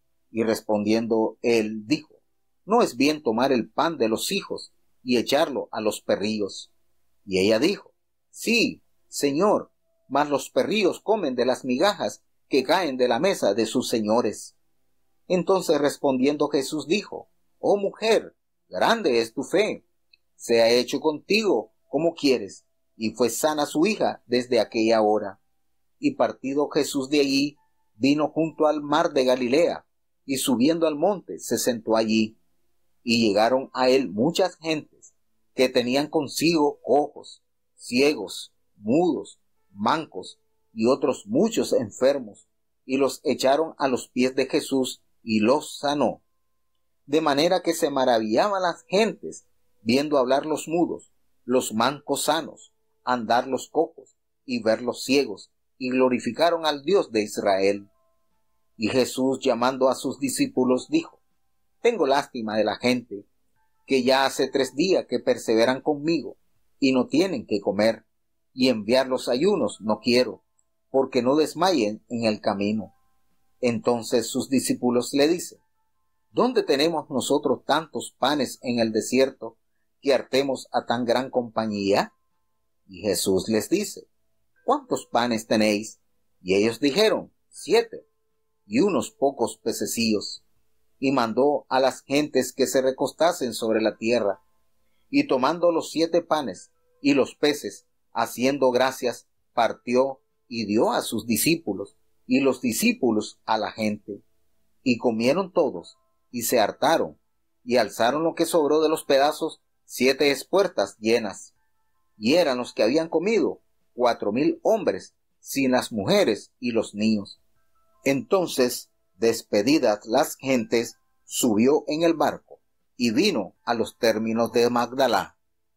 Y respondiendo él dijo: no es bien tomar el pan de los hijos y echarlo a los perrillos. Y ella dijo: sí, Señor, mas los perrillos comen de las migajas que caen de la mesa de sus señores. Entonces respondiendo Jesús dijo: oh mujer, grande es tu fe, sea hecho contigo como quieres. Y fue sana su hija desde aquella hora. Y partido Jesús de allí, vino junto al mar de Galilea, y subiendo al monte se sentó allí. Y llegaron a él muchas gentes, que tenían consigo cojos, ciegos, mudos, mancos, y otros muchos enfermos, y los echaron a los pies de Jesús, y los sanó. De manera que se maravillaban las gentes, viendo hablar los mudos, los mancos sanos, andar los cojos, y ver los ciegos, y glorificaron al Dios de Israel. Y Jesús, llamando a sus discípulos, dijo: tengo lástima de la gente, que ya hace tres días que perseveran conmigo, y no tienen que comer, y enviar los ayunos no quiero, porque no desmayen en el camino. Entonces sus discípulos le dicen: ¿dónde tenemos nosotros tantos panes en el desierto, que hartemos a tan gran compañía? Y Jesús les dice: ¿cuántos panes tenéis? Y ellos dijeron: siete, y unos pocos pececillos. Y mandó a las gentes que se recostasen sobre la tierra. Y tomando los siete panes y los peces, haciendo gracias, partió y dio a sus discípulos, y los discípulos a la gente. Y comieron todos, y se hartaron, y alzaron lo que sobró de los pedazos, siete espuertas llenas. Y eran los que habían comido, cuatro mil hombres, sin las mujeres y los niños. Entonces, despedidas las gentes, subió en el barco, y vino a los términos de Magdala.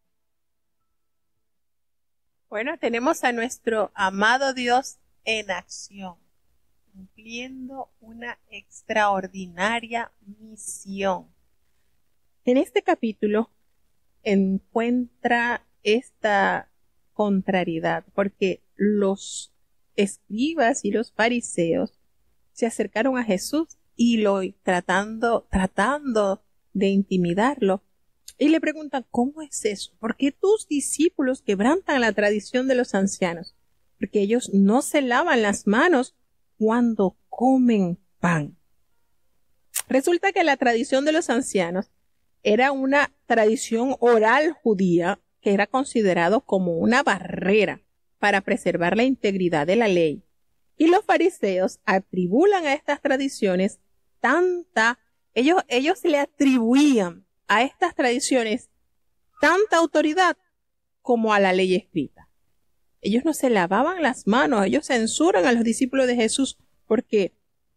Bueno, tenemos a nuestro amado Dios en acción, cumpliendo una extraordinaria misión. En este capítulo encuentra esta contrariedad, porque los escribas y los fariseos se acercaron a Jesús y lo tratando, tratando de intimidarlo. Y le preguntan, ¿cómo es eso? ¿Por qué tus discípulos quebrantan la tradición de los ancianos? Porque ellos no se lavan las manos cuando comen pan. Resulta que la tradición de los ancianos era una tradición oral judía que era considerado como una barrera para preservar la integridad de la ley. Y los fariseos atribulan a estas tradiciones tanta, ellos, ellos le atribuían a estas tradiciones tanta autoridad como a la ley escrita. Ellos no se lavaban las manos, ellos censuran a los discípulos de Jesús porque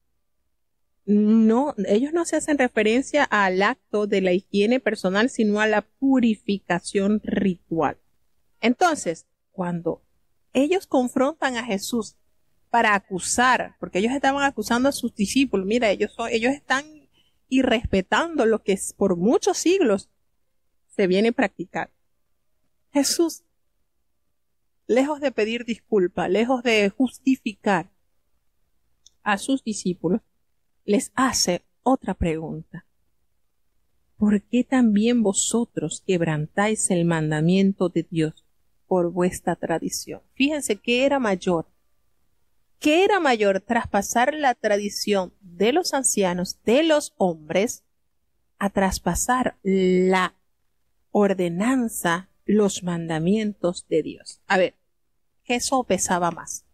no, ellos no se hacen referencia al acto de la higiene personal, sino a la purificación ritual. Entonces, cuando ellos confrontan a Jesús para acusar, porque ellos estaban acusando a sus discípulos, mira, ellos son, ellos están irrespetando lo que por muchos siglos se viene practicando. Jesús, lejos de pedir disculpa, lejos de justificar a sus discípulos, les hace otra pregunta. ¿Por qué también vosotros quebrantáis el mandamiento de Dios por vuestra tradición? Fíjense qué era mayor. ¿Qué era mayor? Traspasar la tradición de los ancianos, de los hombres, a traspasar la ordenanza, los mandamientos de Dios. A ver, eso pesaba más.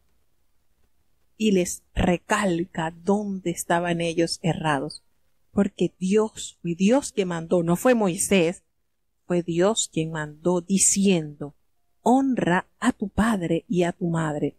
Y les recalca dónde estaban ellos errados. Porque Dios fue Dios quien mandó, no fue Moisés, fue Dios quien mandó diciendo, honra a tu padre y a tu madre.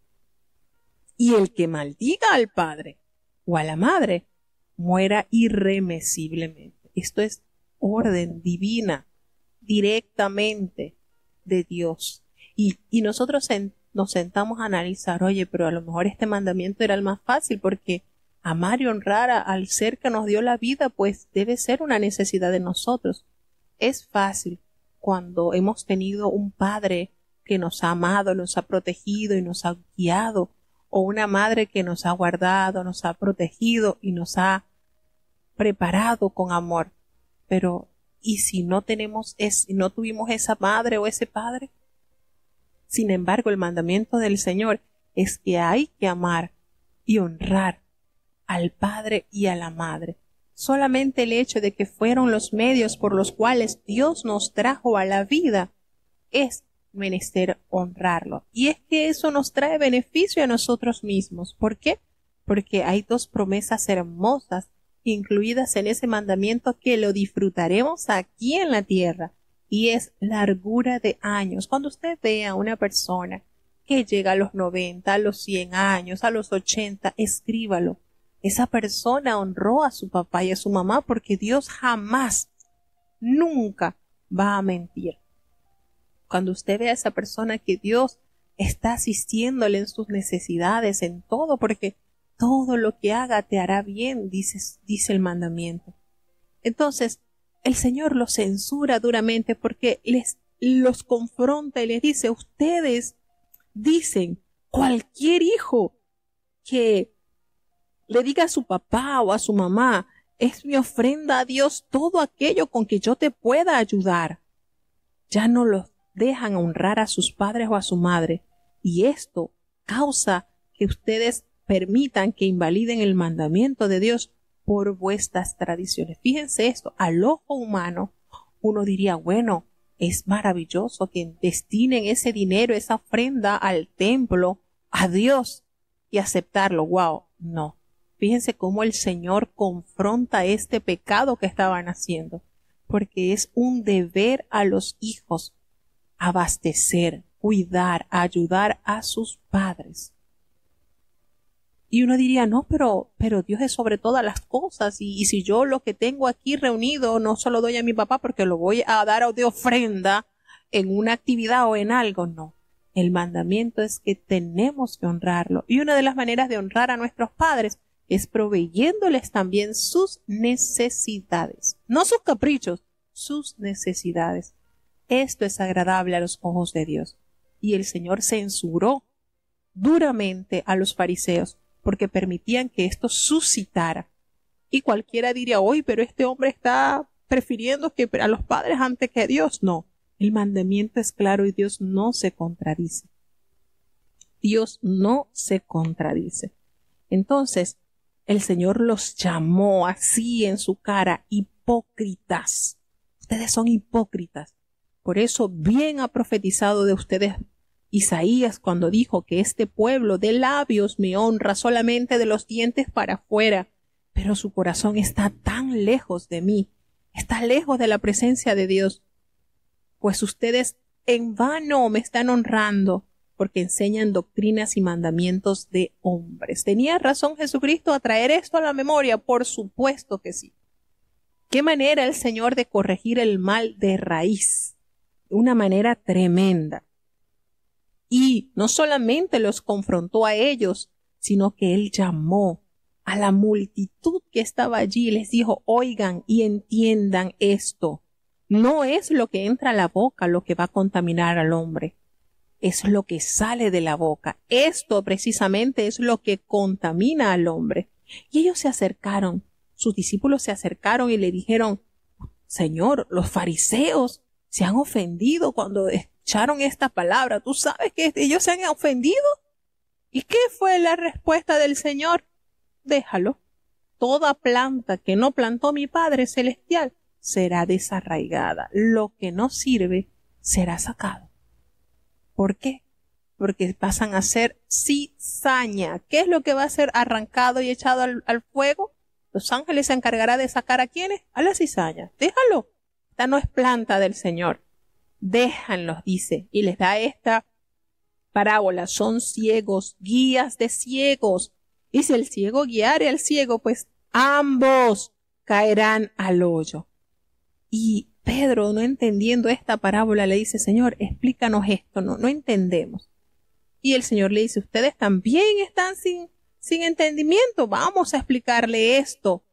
Y el que maldiga al padre o a la madre, muera irremisiblemente. Esto es orden divina, directamente de Dios. Y, y nosotros en, nos sentamos a analizar, oye, pero a lo mejor este mandamiento era el más fácil, porque amar y honrar al ser que nos dio la vida, pues debe ser una necesidad de nosotros. Es fácil cuando hemos tenido un padre que nos ha amado, nos ha protegido y nos ha guiado, o una madre que nos ha guardado, nos ha protegido y nos ha preparado con amor. Pero, ¿y si no tenemos, es, no tuvimos esa madre o ese padre? Sin embargo, el mandamiento del Señor es que hay que amar y honrar al padre y a la madre. Solamente el hecho de que fueron los medios por los cuales Dios nos trajo a la vida es menester honrarlo. Y es que eso nos trae beneficio a nosotros mismos. ¿Por qué? Porque hay dos promesas hermosas incluidas en ese mandamiento que lo disfrutaremos aquí en la tierra, y es largura de años. Cuando usted ve a una persona que llega a los noventa, a los cien años, a los ochenta, escríbalo. Esa persona honró a su papá y a su mamá, porque Dios jamás, nunca va a mentir. Cuando usted ve a esa persona que Dios está asistiéndole en sus necesidades, en todo, porque todo lo que haga te hará bien, dice, dice el mandamiento. Entonces, el Señor los censura duramente porque les los confronta y les dice, ustedes dicen, cualquier hijo que le diga a su papá o a su mamá, es mi ofrenda a Dios todo aquello con que yo te pueda ayudar. Ya no los dejan honrar a sus padres o a su madre, y esto causa que ustedes permitan que invaliden el mandamiento de Dios por vuestras tradiciones. Fíjense esto, al ojo humano uno diría, bueno, es maravilloso que destinen ese dinero, esa ofrenda al templo, a Dios, y aceptarlo. Wow, No. Fíjense cómo el Señor confronta este pecado que estaban haciendo, porque es un deber a los hijos abastecer, cuidar, ayudar a sus padres. Y uno diría, no, pero, pero Dios es sobre todas las cosas, y, y si yo lo que tengo aquí reunido no se lo doy a mi papá porque lo voy a dar de ofrenda en una actividad o en algo, no. El mandamiento es que tenemos que honrarlo, y una de las maneras de honrar a nuestros padres es proveyéndoles también sus necesidades, no sus caprichos, sus necesidades. Esto es agradable a los ojos de Dios. Y el Señor censuró duramente a los fariseos porque permitían que esto suscitara. Y cualquiera diría, hoy, pero este hombre está prefiriendo que a los padres antes que a Dios. No, el mandamiento es claro y Dios no se contradice. Dios no se contradice. Entonces, el Señor los llamó así en su cara, hipócritas. Ustedes son hipócritas. Por eso bien ha profetizado de ustedes Isaías cuando dijo que este pueblo de labios me honra solamente de los dientes para afuera, pero su corazón está tan lejos de mí, está lejos de la presencia de Dios. Pues ustedes en vano me están honrando, porque enseñan doctrinas y mandamientos de hombres. ¿Tenía razón Jesucristo a traer esto a la memoria? Por supuesto que sí. ¿Qué manera el Señor de corregir el mal de raíz? Una manera tremenda. Y no solamente los confrontó a ellos, sino que Él llamó a la multitud que estaba allí y les dijo, oigan y entiendan esto. No es lo que entra a la boca lo que va a contaminar al hombre. Es lo que sale de la boca. Esto precisamente es lo que contamina al hombre. Y ellos se acercaron, sus discípulos se acercaron y le dijeron, Señor, los fariseos se han ofendido cuando escucharon esta palabra. ¿Tú sabes que ellos se han ofendido? ¿Y qué fue la respuesta del Señor? Déjalo. Toda planta que no plantó mi Padre Celestial será desarraigada. Lo que no sirve será sacado. ¿Por qué? Porque pasan a ser cizaña. ¿Qué es lo que va a ser arrancado y echado al, al fuego? Los ángeles se encargarán de sacar a quiénes? A la cizaña. Déjalo. Esta no es planta del Señor. Déjanlos, dice, y les da esta parábola. Son ciegos, guías de ciegos. Y si el ciego guiare al ciego, pues ambos caerán al hoyo. Y Pedro, no entendiendo esta parábola, le dice, Señor, explícanos esto, no, no entendemos. Y el Señor le dice, ustedes también están sin, sin entendimiento, vamos a explicarle esto.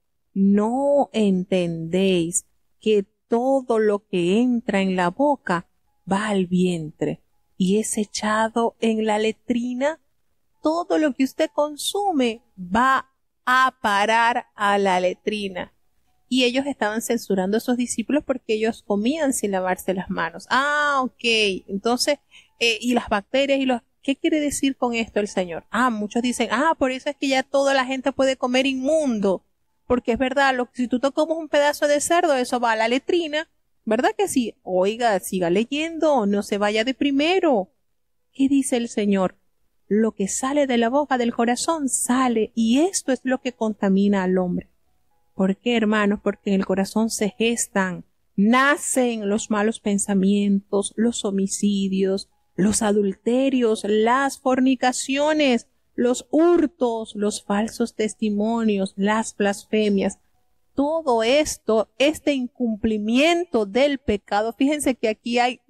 No entendéis que todo lo que entra en la boca va al vientre y es echado en la letrina. Todo lo que usted consume va a parar a la letrina. Y ellos estaban censurando a sus discípulos porque ellos comían sin lavarse las manos. Ah, ok. Entonces, eh, y las bacterias y los... ¿Qué quiere decir con esto el Señor? Ah, muchos dicen, ah, por eso es que ya toda la gente puede comer inmundo. Porque es verdad, lo, si tú te comes un pedazo de cerdo, eso va a la letrina. ¿Verdad que sí? Oiga, siga leyendo, no se vaya de primero. ¿Qué dice el Señor? Lo que sale de la boca del corazón sale, y esto es lo que contamina al hombre. ¿Por qué, hermanos? Porque en el corazón se gestan, nacen los malos pensamientos, los homicidios, los adulterios, las fornicaciones, los hurtos, los falsos testimonios, las blasfemias. Todo esto, este incumplimiento del pecado, fíjense que aquí hay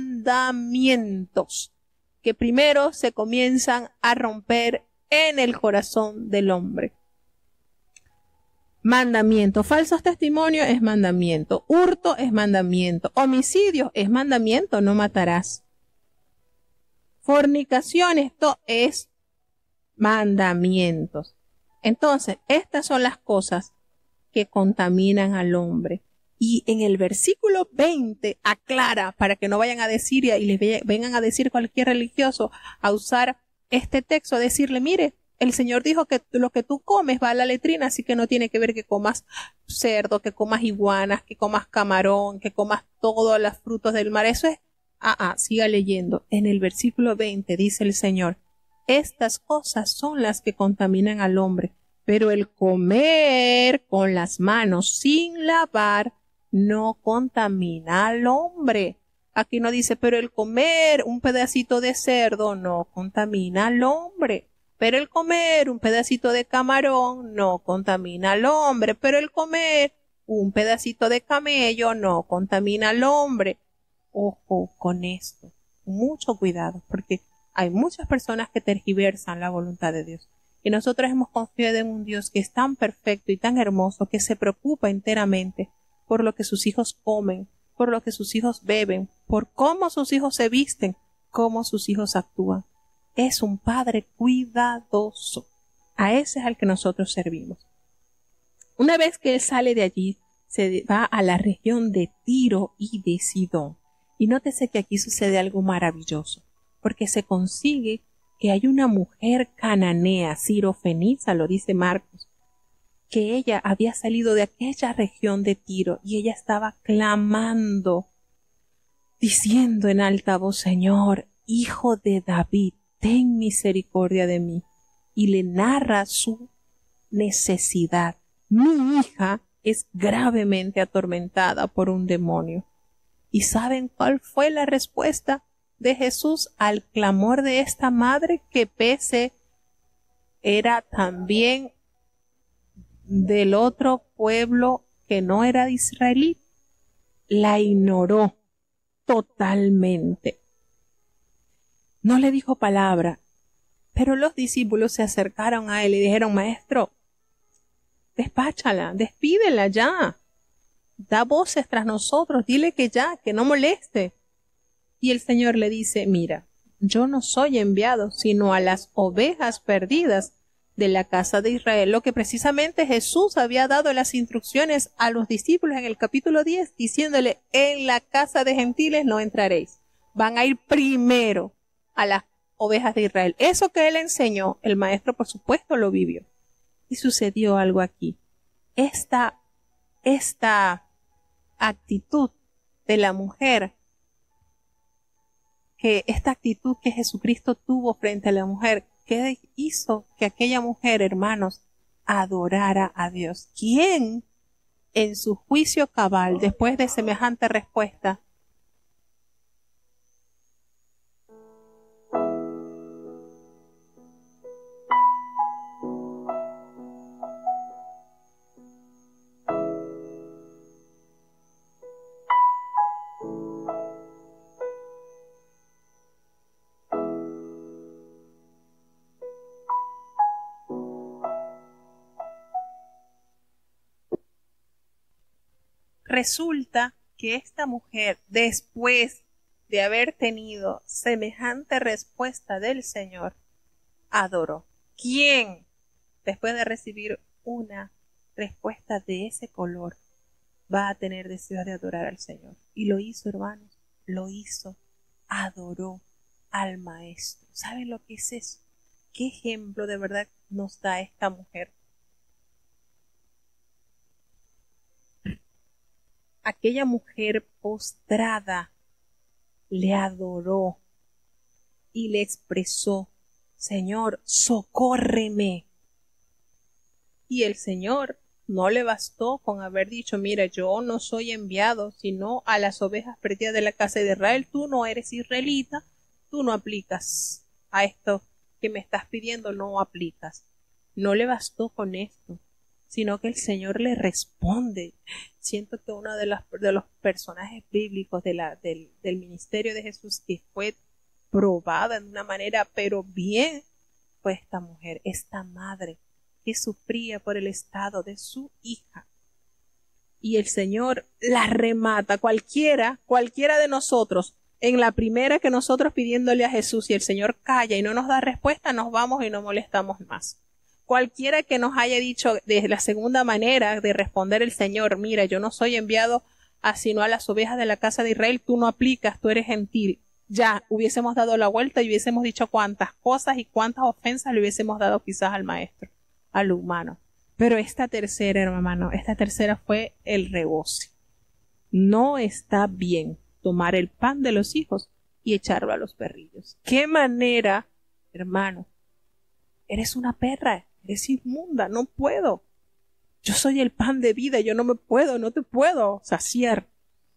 mandamientos que primero se comienzan a romper en el corazón del hombre. Mandamiento, falsos testimonios es mandamiento, hurto es mandamiento, homicidio es mandamiento, no matarás. Fornicación, esto es mandamientos. Entonces, estas son las cosas que contaminan al hombre. Y en el versículo veinte aclara, para que no vayan a decir y les vengan a decir cualquier religioso a usar este texto, a decirle, mire, el Señor dijo que lo que tú comes va a la letrina, así que no tiene que ver que comas cerdo, que comas iguanas, que comas camarón, que comas todos los frutos del mar. Eso es, ah, ah, siga leyendo. En el versículo veinte dice el Señor, Estas cosas son las que contaminan al hombre, pero el comer con las manos sin lavar no contamina al hombre. Aquí no dice, pero el comer un pedacito de cerdo no contamina al hombre. Pero el comer un pedacito de camarón no contamina al hombre. Pero el comer un pedacito de camello no contamina al hombre. Ojo con esto. Mucho cuidado, porque hay muchas personas que tergiversan la voluntad de Dios. Y nosotros hemos confiado en un Dios que es tan perfecto y tan hermoso que se preocupa enteramente por lo que sus hijos comen, por lo que sus hijos beben, por cómo sus hijos se visten, cómo sus hijos actúan. Es un Padre cuidadoso. A ese es al que nosotros servimos. Una vez que él sale de allí, se va a la región de Tiro y de Sidón. Y nótese que aquí sucede algo maravilloso, porque se consigue que hay una mujer cananea, sirofenisa, lo dice Marcos, que ella había salido de aquella región de Tiro y ella estaba clamando, diciendo en alta voz, Señor, Hijo de David, ten misericordia de mí. Y le narra su necesidad. Mi hija es gravemente atormentada por un demonio. ¿Y saben cuál fue la respuesta de Jesús al clamor de esta madre, que pese era también del otro pueblo que no era de Israel? La ignoró totalmente. No le dijo palabra, pero los discípulos se acercaron a él y dijeron, Maestro, despáchala, despídela ya, da voces tras nosotros, dile que ya, que no moleste. Y el Señor le dice, mira, yo no soy enviado, sino a las ovejas perdidas de la casa de Israel, lo que precisamente Jesús había dado las instrucciones a los discípulos en el capítulo diez, diciéndole, en la casa de gentiles no entraréis, van a ir primero a las ovejas de Israel. Eso que él enseñó, el maestro por supuesto lo vivió. Y sucedió algo aquí. Esta, esta actitud de la mujer, que esta actitud que Jesucristo tuvo frente a la mujer, que hizo que aquella mujer, hermanos, adorara a Dios. ¿Quién en su juicio cabal, después de semejante respuesta, resulta que esta mujer, después de haber tenido semejante respuesta del Señor, adoró? ¿Quién, después de recibir una respuesta de ese color, va a tener deseo de adorar al Señor? Y lo hizo, hermanos, lo hizo, adoró al Maestro. ¿Saben lo que es eso? ¿Qué ejemplo de verdad nos da esta mujer? Aquella mujer postrada le adoró y le expresó, Señor, socórreme. Y el Señor no le bastó con haber dicho, mira, yo no soy enviado sino a las ovejas perdidas de la casa de Israel, tú no eres israelita, tú no aplicas a esto que me estás pidiendo, no aplicas. No le bastó con esto, sino que el Señor le responde. Siento que uno de los, de los personajes bíblicos de la, del, del ministerio de Jesús que fue probada de una manera, pero bien, fue esta mujer, esta madre que sufría por el estado de su hija. Y el Señor la remata. Cualquiera, cualquiera de nosotros, en la primera que nosotros pidiéndole a Jesús y el Señor calla y no nos da respuesta, nos vamos y no molestamos más. Cualquiera que nos haya dicho de la segunda manera de responder el Señor, mira, yo no soy enviado a sino a las ovejas de la casa de Israel, tú no aplicas, tú eres gentil. Ya hubiésemos dado la vuelta y hubiésemos dicho cuántas cosas y cuántas ofensas le hubiésemos dado quizás al maestro, al humano. Pero esta tercera, hermano, esta tercera fue el reboce. No está bien tomar el pan de los hijos y echarlo a los perrillos. ¿Qué manera, hermano, eres una perra, eres inmunda, no puedo. Yo soy el pan de vida, yo no me puedo, no te puedo saciar.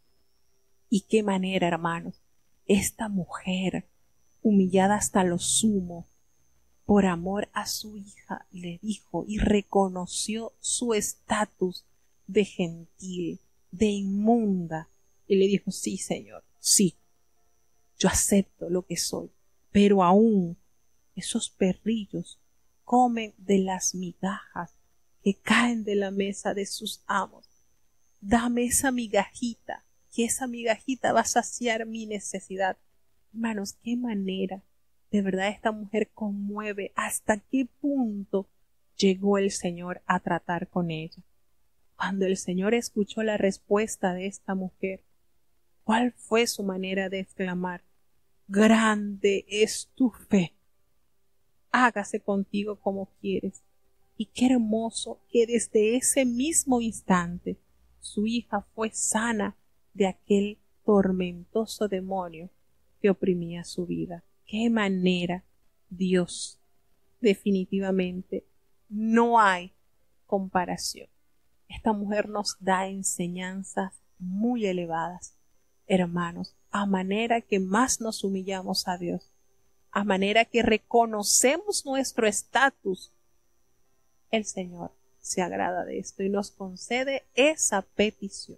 ¿Y qué manera, hermanos? Esta mujer, humillada hasta lo sumo, por amor a su hija, le dijo y reconoció su estatus de gentil, de inmunda. Y le dijo, sí, Señor, sí, yo acepto lo que soy, pero aún esos perrillos comen de las migajas que caen de la mesa de sus amos. Dame esa migajita, que esa migajita va a saciar mi necesidad. Hermanos, qué manera. De verdad esta mujer conmueve hasta qué punto llegó el Señor a tratar con ella. Cuando el Señor escuchó la respuesta de esta mujer, ¿cuál fue su manera de exclamar? Grande es tu fe. Hágase contigo como quieres. Y qué hermoso que desde ese mismo instante su hija fue sana de aquel tormentoso demonio que oprimía su vida. Qué manera, Dios. Definitivamente no hay comparación. Esta mujer nos da enseñanzas muy elevadas, hermanos, a manera que más nos humillamos a Dios, a manera que reconocemos nuestro estatus. El Señor se agrada de esto y nos concede esa petición.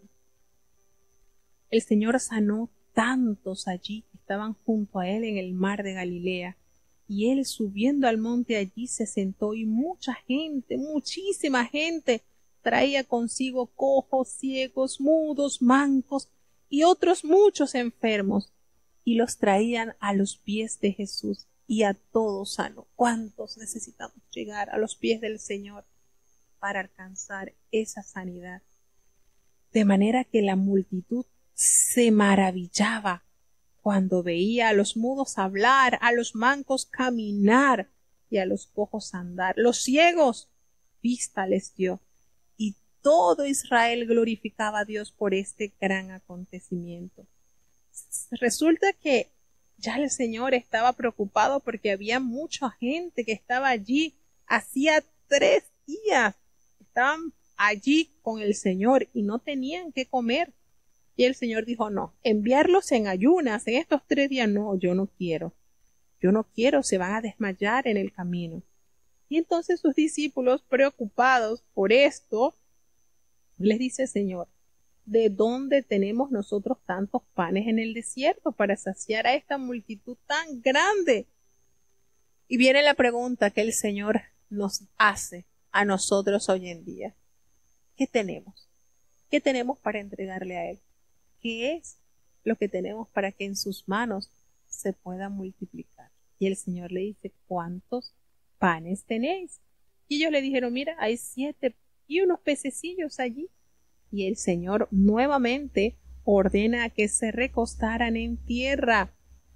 El Señor sanó tantos allí que estaban junto a él en el mar de Galilea, y él subiendo al monte allí se sentó, y mucha gente, muchísima gente traía consigo cojos, ciegos, mudos, mancos y otros muchos enfermos, y los traían a los pies de Jesús, y a todos sanó. ¿Cuántos necesitamos llegar a los pies del Señor para alcanzar esa sanidad? De manera que la multitud se maravillaba cuando veía a los mudos hablar, a los mancos caminar y a los cojos andar. Los ciegos vista les dio, y todo Israel glorificaba a Dios por este gran acontecimiento. Resulta que ya el Señor estaba preocupado porque había mucha gente que estaba allí. Hacía tres días estaban allí con el Señor y no tenían que comer. Y el Señor dijo, no, enviarlos en ayunas en estos tres días, no, yo no quiero. Yo no quiero, se van a desmayar en el camino. Y entonces sus discípulos, preocupados por esto, les dice, Señor, ¿de dónde tenemos nosotros tantos panes en el desierto para saciar a esta multitud tan grande? Y viene la pregunta que el Señor nos hace a nosotros hoy en día. ¿Qué tenemos? ¿Qué tenemos para entregarle a Él? ¿Qué es lo que tenemos para que en sus manos se pueda multiplicar? Y el Señor le dice, ¿cuántos panes tenéis? Y ellos le dijeron, mira, hay siete y unos pececillos allí. Y el Señor nuevamente ordena que se recostaran en tierra.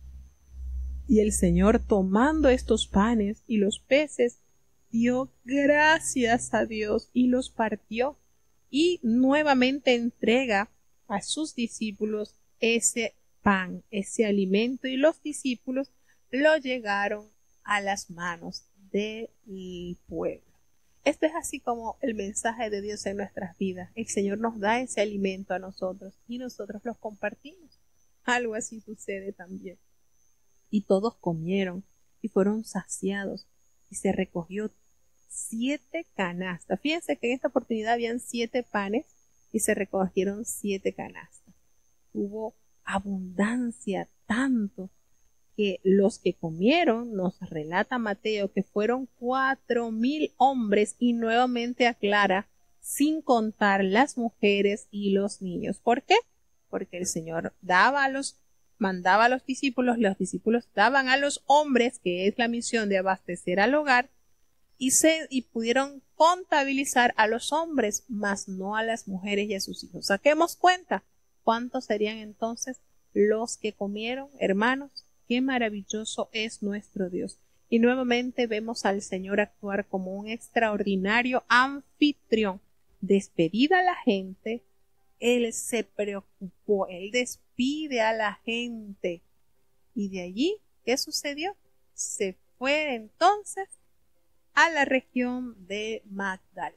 Y el Señor, tomando estos panes y los peces, dio gracias a Dios y los partió. Y nuevamente entrega a sus discípulos ese pan, ese alimento, y los discípulos lo llegaron a las manos del pueblo. Esto es así como el mensaje de Dios en nuestras vidas. El Señor nos da ese alimento a nosotros y nosotros los compartimos. Algo así sucede también. Y todos comieron y fueron saciados, y se recogió siete canastas. Fíjense que en esta oportunidad habían siete panes y se recogieron siete canastas. Hubo abundancia, tanto que los que comieron, nos relata Mateo, que fueron cuatro mil hombres, y nuevamente aclara, sin contar las mujeres y los niños. ¿Por qué? Porque el Señor daba a los, mandaba a los discípulos, los discípulos daban a los hombres, que es la misión de abastecer al hogar, y se, y pudieron contabilizar a los hombres, mas no a las mujeres y a sus hijos. Saquemos cuenta, ¿cuántos serían entonces los que comieron, hermanos? Qué maravilloso es nuestro Dios. Y nuevamente vemos al Señor actuar como un extraordinario anfitrión. Despedida a la gente, Él se preocupó, Él despide a la gente. Y de allí, ¿qué sucedió? Se fue entonces a la región de Magdala.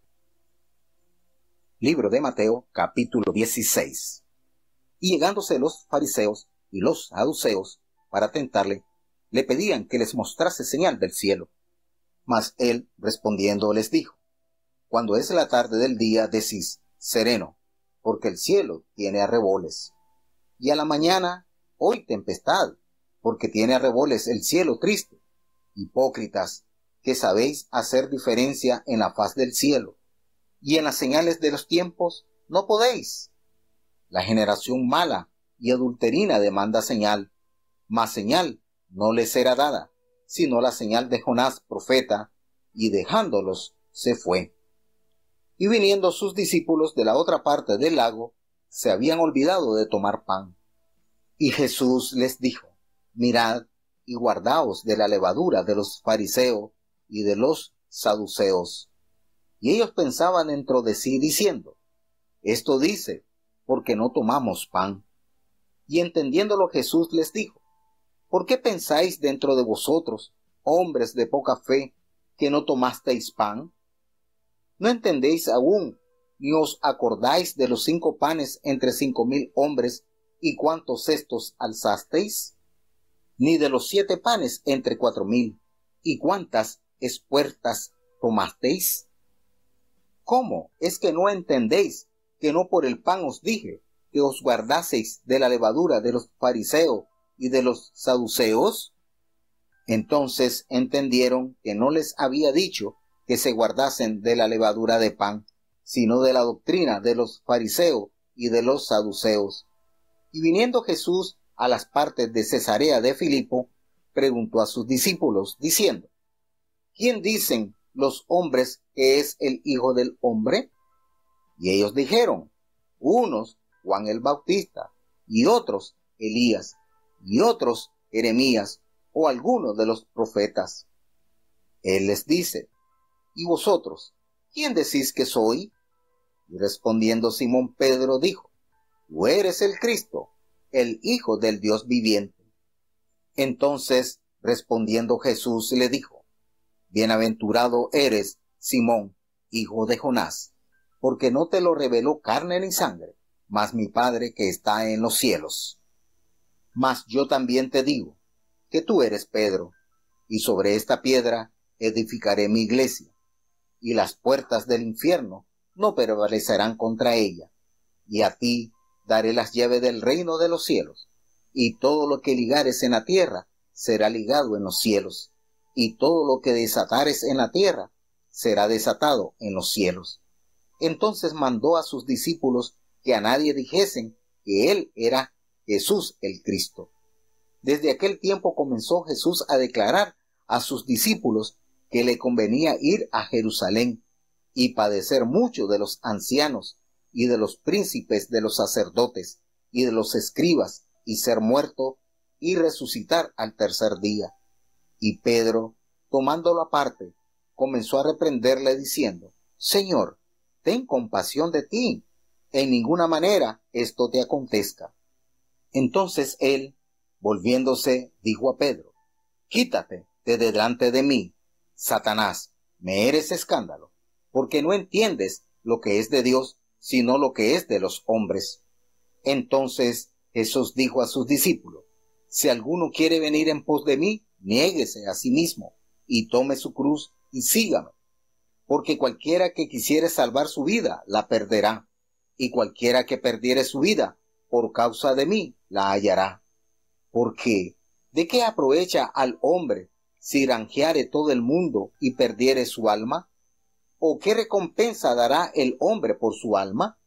Libro de Mateo, capítulo dieciséis. Y llegándose los fariseos y los saduceos para tentarle, le pedían que les mostrase señal del cielo. Mas él, respondiendo, les dijo: Cuando es la tarde del día, decís, sereno, porque el cielo tiene arreboles. Y a la mañana, hoy tempestad, porque tiene arreboles el cielo triste. Hipócritas, que sabéis hacer diferencia en la faz del cielo, y en las señales de los tiempos no podéis. La generación mala y adulterina demanda señal, mas señal no les será dada, sino la señal de Jonás profeta, y dejándolos se fue. Y viniendo sus discípulos de la otra parte del lago, se habían olvidado de tomar pan. Y Jesús les dijo: Mirad y guardaos de la levadura de los fariseos y de los saduceos. Y ellos pensaban dentro de sí, diciendo: Esto dice, porque no tomamos pan. Y entendiéndolo Jesús les dijo: ¿Por qué pensáis dentro de vosotros, hombres de poca fe, que no tomasteis pan? ¿No entendéis aún, ni os acordáis de los cinco panes entre cinco mil hombres, y cuántos cestos alzasteis? Ni de los siete panes entre cuatro mil, y cuántas espuertas tomasteis? ¿Cómo es que no entendéis que no por el pan os dije que os guardaseis de la levadura de los fariseos y de los saduceos? Entonces entendieron que no les había dicho que se guardasen de la levadura de pan, sino de la doctrina de los fariseos y de los saduceos. Y viniendo Jesús a las partes de Cesarea de Filipo, preguntó a sus discípulos, diciendo: ¿Quién dicen los hombres que es el Hijo del Hombre? Y ellos dijeron: unos, Juan el Bautista, y otros, Elías, y otros, Jeremías, o alguno de los profetas. Él les dice: ¿Y vosotros, quién decís que soy? Y respondiendo Simón Pedro dijo: Tú eres el Cristo, el Hijo del Dios viviente. Entonces, respondiendo Jesús, le dijo: Bienaventurado eres, Simón, hijo de Jonás, porque no te lo reveló carne ni sangre, mas mi Padre que está en los cielos. Mas yo también te digo, que tú eres Pedro, y sobre esta piedra edificaré mi iglesia, y las puertas del infierno no prevalecerán contra ella. Y a ti daré las llaves del reino de los cielos, y todo lo que ligares en la tierra será ligado en los cielos, y todo lo que desatares en la tierra será desatado en los cielos. Entonces mandó a sus discípulos que a nadie dijesen que él era Jesús el Cristo. Desde aquel tiempo comenzó Jesús a declarar a sus discípulos que le convenía ir a Jerusalén y padecer mucho de los ancianos y de los príncipes de los sacerdotes y de los escribas, y ser muerto y resucitar al tercer día. Y Pedro, tomándolo aparte, comenzó a reprenderle diciendo: Señor, ten compasión de ti, en ninguna manera esto te acontezca. Entonces él, volviéndose, dijo a Pedro: Quítate de delante de mí, Satanás, me eres escándalo, porque no entiendes lo que es de Dios, sino lo que es de los hombres. Entonces Jesús dijo a sus discípulos: Si alguno quiere venir en pos de mí, niéguese a sí mismo, y tome su cruz, y sígame. Porque cualquiera que quisiere salvar su vida, la perderá, y cualquiera que perdiere su vida, por causa de mí, la hallará. Porque, ¿de qué aprovecha al hombre si granjeare todo el mundo y perdiere su alma? ¿O qué recompensa dará el hombre por su alma?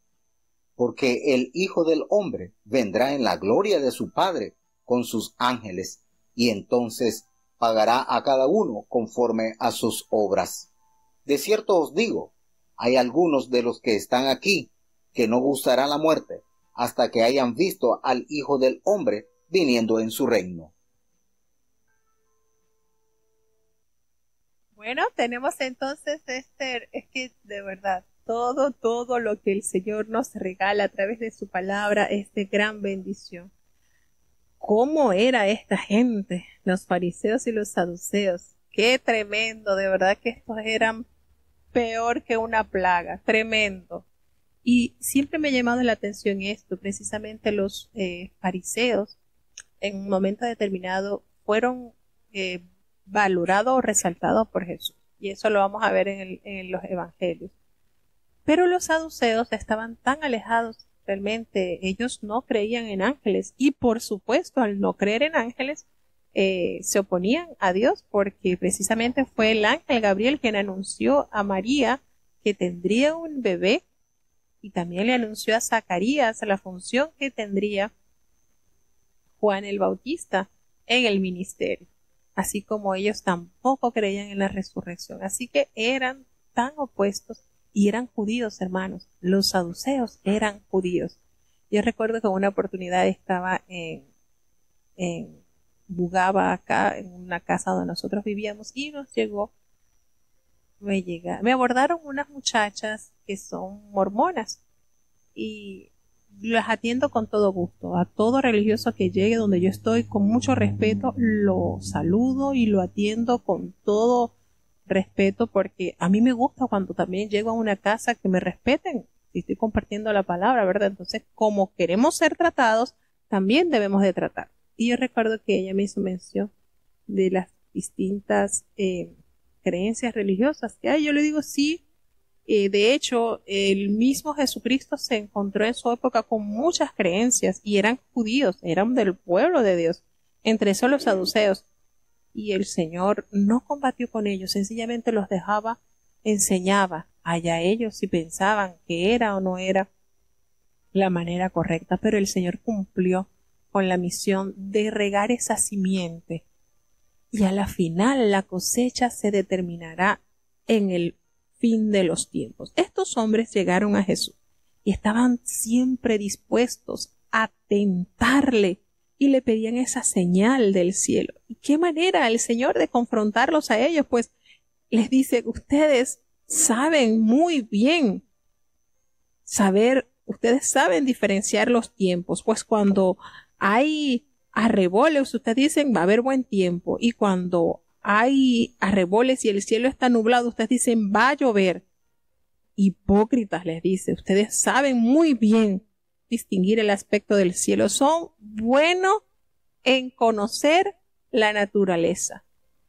Porque el Hijo del Hombre vendrá en la gloria de su Padre con sus ángeles, y entonces pagará a cada uno conforme a sus obras. De cierto os digo, hay algunos de los que están aquí que no gustarán la muerte hasta que hayan visto al Hijo del Hombre viniendo en su reino. Bueno, tenemos entonces, Esther, es que de verdad, todo, todo lo que el Señor nos regala a través de su palabra es de gran bendición. ¿Cómo era esta gente, los fariseos y los saduceos? Qué tremendo, de verdad que estos eran peor que una plaga, tremendo. Y siempre me ha llamado la atención esto, precisamente los eh, fariseos en un momento determinado fueron eh, valorados o resaltados por Jesús. Y eso lo vamos a ver en, el, en los evangelios. Pero los saduceos estaban tan alejados, realmente ellos no creían en ángeles y por supuesto al no creer en ángeles eh, se oponían a Dios porque precisamente fue el ángel Gabriel quien anunció a María que tendría un bebé y también le anunció a Zacarías la función que tendría Juan el Bautista en el ministerio, así como ellos tampoco creían en la resurrección, así que eran tan opuestos y eran judíos, hermanos. Los saduceos eran judíos. Yo recuerdo que en una oportunidad estaba en, en Bugaba, acá, en una casa donde nosotros vivíamos, y nos llegó, me llega, me abordaron unas muchachas que son mormonas, y las atiendo con todo gusto. A todo religioso que llegue donde yo estoy, con mucho respeto, lo saludo y lo atiendo con todo respeto, porque a mí me gusta cuando también llego a una casa que me respeten, si estoy compartiendo la palabra, ¿verdad? Entonces, como queremos ser tratados, también debemos de tratar. Y yo recuerdo que ella me hizo mención de las distintas eh, creencias religiosas que hay. Yo le digo, sí, eh, de hecho, el mismo Jesucristo se encontró en su época con muchas creencias y eran judíos, eran del pueblo de Dios, entre esos los saduceos. Y el Señor no combatió con ellos, sencillamente los dejaba, enseñaba allá ellos si pensaban que era o no era la manera correcta, pero el Señor cumplió con la misión de regar esa simiente y a la final la cosecha se determinará en el fin de los tiempos. Estos hombres llegaron a Jesús y estaban siempre dispuestos a tentarle y le pedían esa señal del cielo. ¿Y qué manera el Señor de confrontarlos a ellos? Pues les dice, ustedes saben muy bien saber, ustedes saben diferenciar los tiempos, pues cuando hay arreboles, ustedes dicen va a haber buen tiempo, y cuando hay arreboles y el cielo está nublado, ustedes dicen va a llover. Hipócritas, les dice, ustedes saben muy bien distinguir el aspecto del cielo, son buenos en conocer la naturaleza,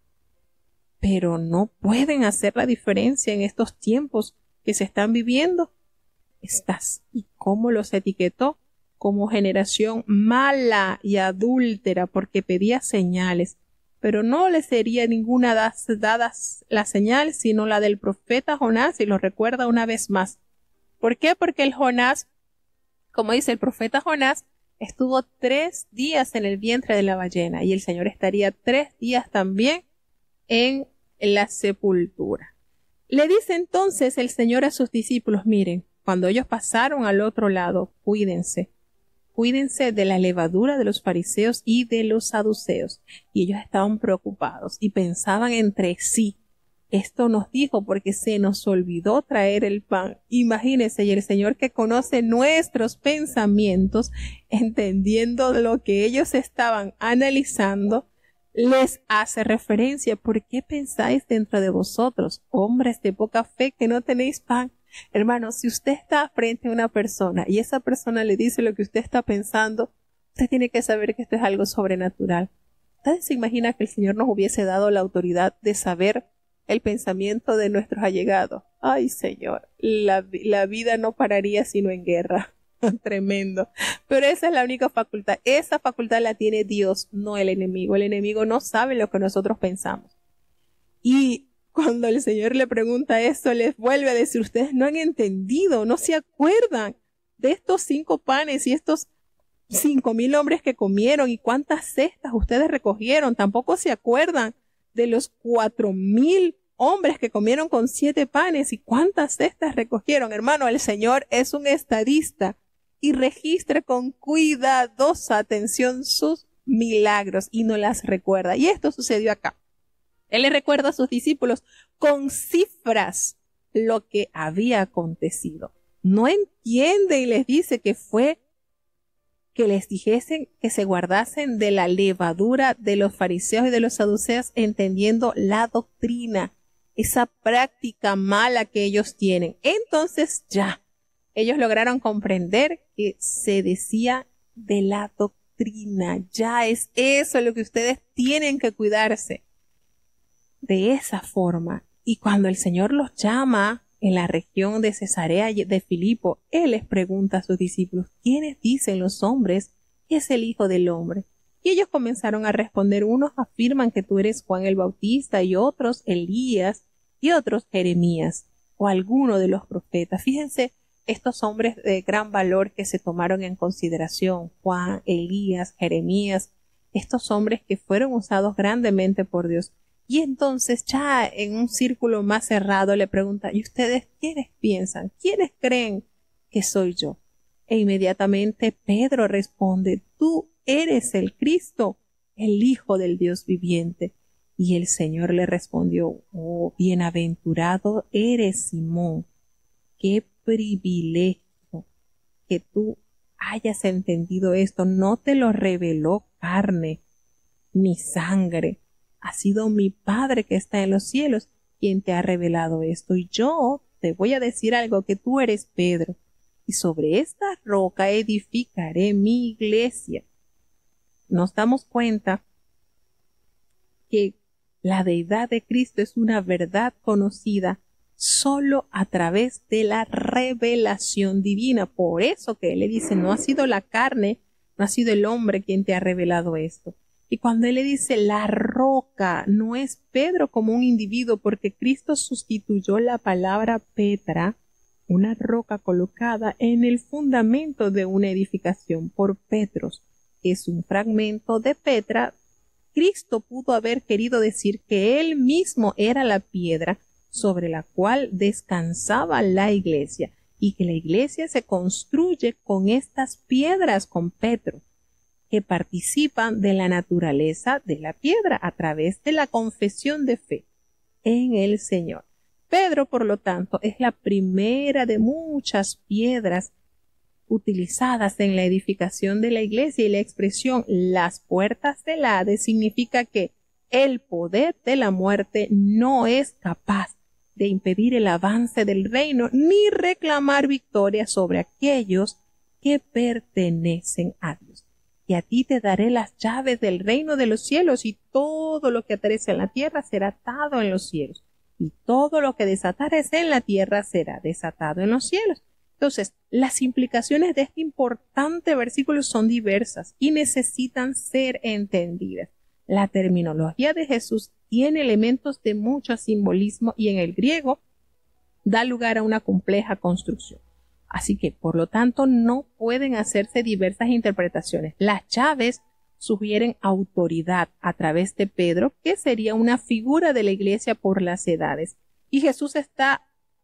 pero no pueden hacer la diferencia en estos tiempos que se están viviendo. Estás, ¿y cómo los etiquetó? Como generación mala y adúltera, porque pedía señales, pero no le sería ninguna das, dadas la señal, sino la del profeta Jonás, y lo recuerda una vez más. ¿Por qué? Porque el Jonás, como dice el profeta Jonás, estuvo tres días en el vientre de la ballena, y el Señor estaría tres días también en la sepultura. Le dice entonces el Señor a sus discípulos, miren, cuando ellos pasaron al otro lado, cuídense. Cuídense de la levadura de los fariseos y de los saduceos. Y ellos estaban preocupados y pensaban entre sí. Esto nos dijo porque se nos olvidó traer el pan. Imagínense, y el Señor que conoce nuestros pensamientos, entendiendo lo que ellos estaban analizando, les hace referencia. ¿Por qué pensáis dentro de vosotros, hombres de poca fe, que no tenéis pan? Hermano, si usted está frente a una persona y esa persona le dice lo que usted está pensando, usted tiene que saber que esto es algo sobrenatural. ¿Usted se imagina que el Señor nos hubiese dado la autoridad de saber el pensamiento de nuestros allegados? Ay, Señor, la, la vida no pararía sino en guerra. Tremendo. Pero esa es la única facultad. Esa facultad la tiene Dios, no el enemigo. El enemigo no sabe lo que nosotros pensamos. Y cuando el Señor le pregunta esto, les vuelve a decir, ustedes no han entendido, no se acuerdan de estos cinco panes y estos cinco mil hombres que comieron y cuántas cestas ustedes recogieron. Tampoco se acuerdan de los cuatro mil hombres que comieron con siete panes y cuántas cestas recogieron. Hermano, el Señor es un estadista y registra con cuidadosa atención sus milagros y no las recuerda. Y esto sucedió acá. Él le recuerda a sus discípulos con cifras lo que había acontecido. No entiende y les dice que fue que les dijesen que se guardasen de la levadura de los fariseos y de los saduceos, entendiendo la doctrina, esa práctica mala que ellos tienen. Entonces ya, ellos lograron comprender que se decía de la doctrina. Ya es eso lo que ustedes tienen que cuidarse. De esa forma. Y cuando el Señor los llama en la región de Cesarea de Filipo, Él les pregunta a sus discípulos, ¿quiénes dicen los hombres que es el Hijo del Hombre? Y ellos comenzaron a responder, unos afirman que tú eres Juan el Bautista y otros Elías y otros Jeremías o alguno de los profetas. Fíjense, estos hombres de gran valor que se tomaron en consideración, Juan, Elías, Jeremías, estos hombres que fueron usados grandemente por Dios. Y entonces ya en un círculo más cerrado le pregunta, ¿y ustedes quiénes piensan? ¿Quiénes creen que soy yo? E inmediatamente Pedro responde, tú eres el Cristo, el Hijo del Dios viviente. Y el Señor le respondió, oh, bienaventurado eres Simón, qué privilegio que tú hayas entendido esto. No te lo reveló carne ni sangre. Ha sido mi Padre que está en los cielos quien te ha revelado esto. Y yo te voy a decir algo, que tú eres Pedro, y sobre esta roca edificaré mi iglesia. Nos damos cuenta que la deidad de Cristo es una verdad conocida solo a través de la revelación divina. Por eso que Él le dice, no ha sido la carne, no ha sido el hombre quien te ha revelado esto. Y cuando Él le dice la roca, no es Pedro como un individuo, porque Cristo sustituyó la palabra Petra, una roca colocada en el fundamento de una edificación, por Petros, que es un fragmento de Petra. Cristo pudo haber querido decir que Él mismo era la piedra sobre la cual descansaba la iglesia, y que la iglesia se construye con estas piedras, con Petro, que participan de la naturaleza de la piedra a través de la confesión de fe en el Señor. Pedro, por lo tanto, es la primera de muchas piedras utilizadas en la edificación de la iglesia, y la expresión las puertas del Hades significa que el poder de la muerte no es capaz de impedir el avance del reino ni reclamar victoria sobre aquellos que pertenecen a Dios. Y a ti te daré las llaves del reino de los cielos, y todo lo que atares en la tierra será atado en los cielos, y todo lo que desatares en la tierra será desatado en los cielos. Entonces, las implicaciones de este importante versículo son diversas y necesitan ser entendidas. La terminología de Jesús tiene elementos de mucho simbolismo, y en el griego da lugar a una compleja construcción. Así que, por lo tanto, no pueden hacerse diversas interpretaciones. Las llaves sugieren autoridad a través de Pedro, que sería una figura de la iglesia por las edades. Y Jesús está,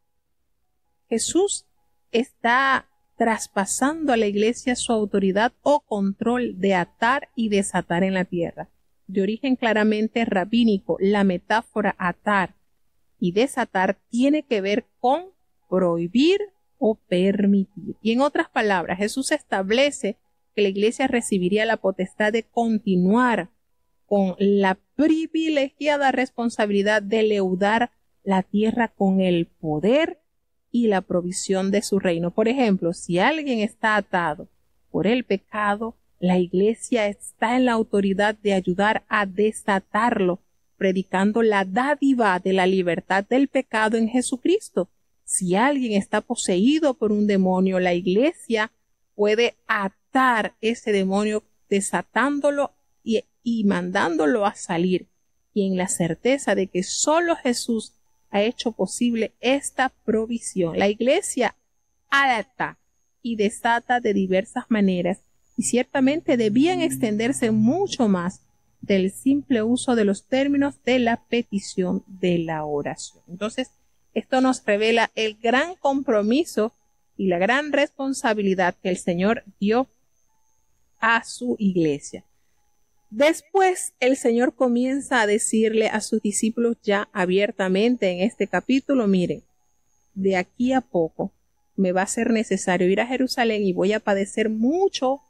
Jesús está traspasando a la iglesia su autoridad o control de atar y desatar en la tierra. De origen claramente rabínico, la metáfora atar y desatar tiene que ver con prohibir o permitir. Y en otras palabras, Jesús establece que la iglesia recibiría la potestad de continuar con la privilegiada responsabilidad de leudar la tierra con el poder y la provisión de su reino. Por ejemplo, si alguien está atado por el pecado, la iglesia está en la autoridad de ayudar a desatarlo, predicando la dádiva de la libertad del pecado en Jesucristo. Si alguien está poseído por un demonio, la iglesia puede atar ese demonio desatándolo y, y mandándolo a salir. Y en la certeza de que solo Jesús ha hecho posible esta provisión. La iglesia ata y desata de diversas maneras, y ciertamente debían extenderse mucho más del simple uso de los términos de la petición de la oración. Entonces, esto nos revela el gran compromiso y la gran responsabilidad que el Señor dio a su iglesia. Después, el Señor comienza a decirle a sus discípulos ya abiertamente en este capítulo, miren, de aquí a poco me va a ser necesario ir a Jerusalén y voy a padecer mucho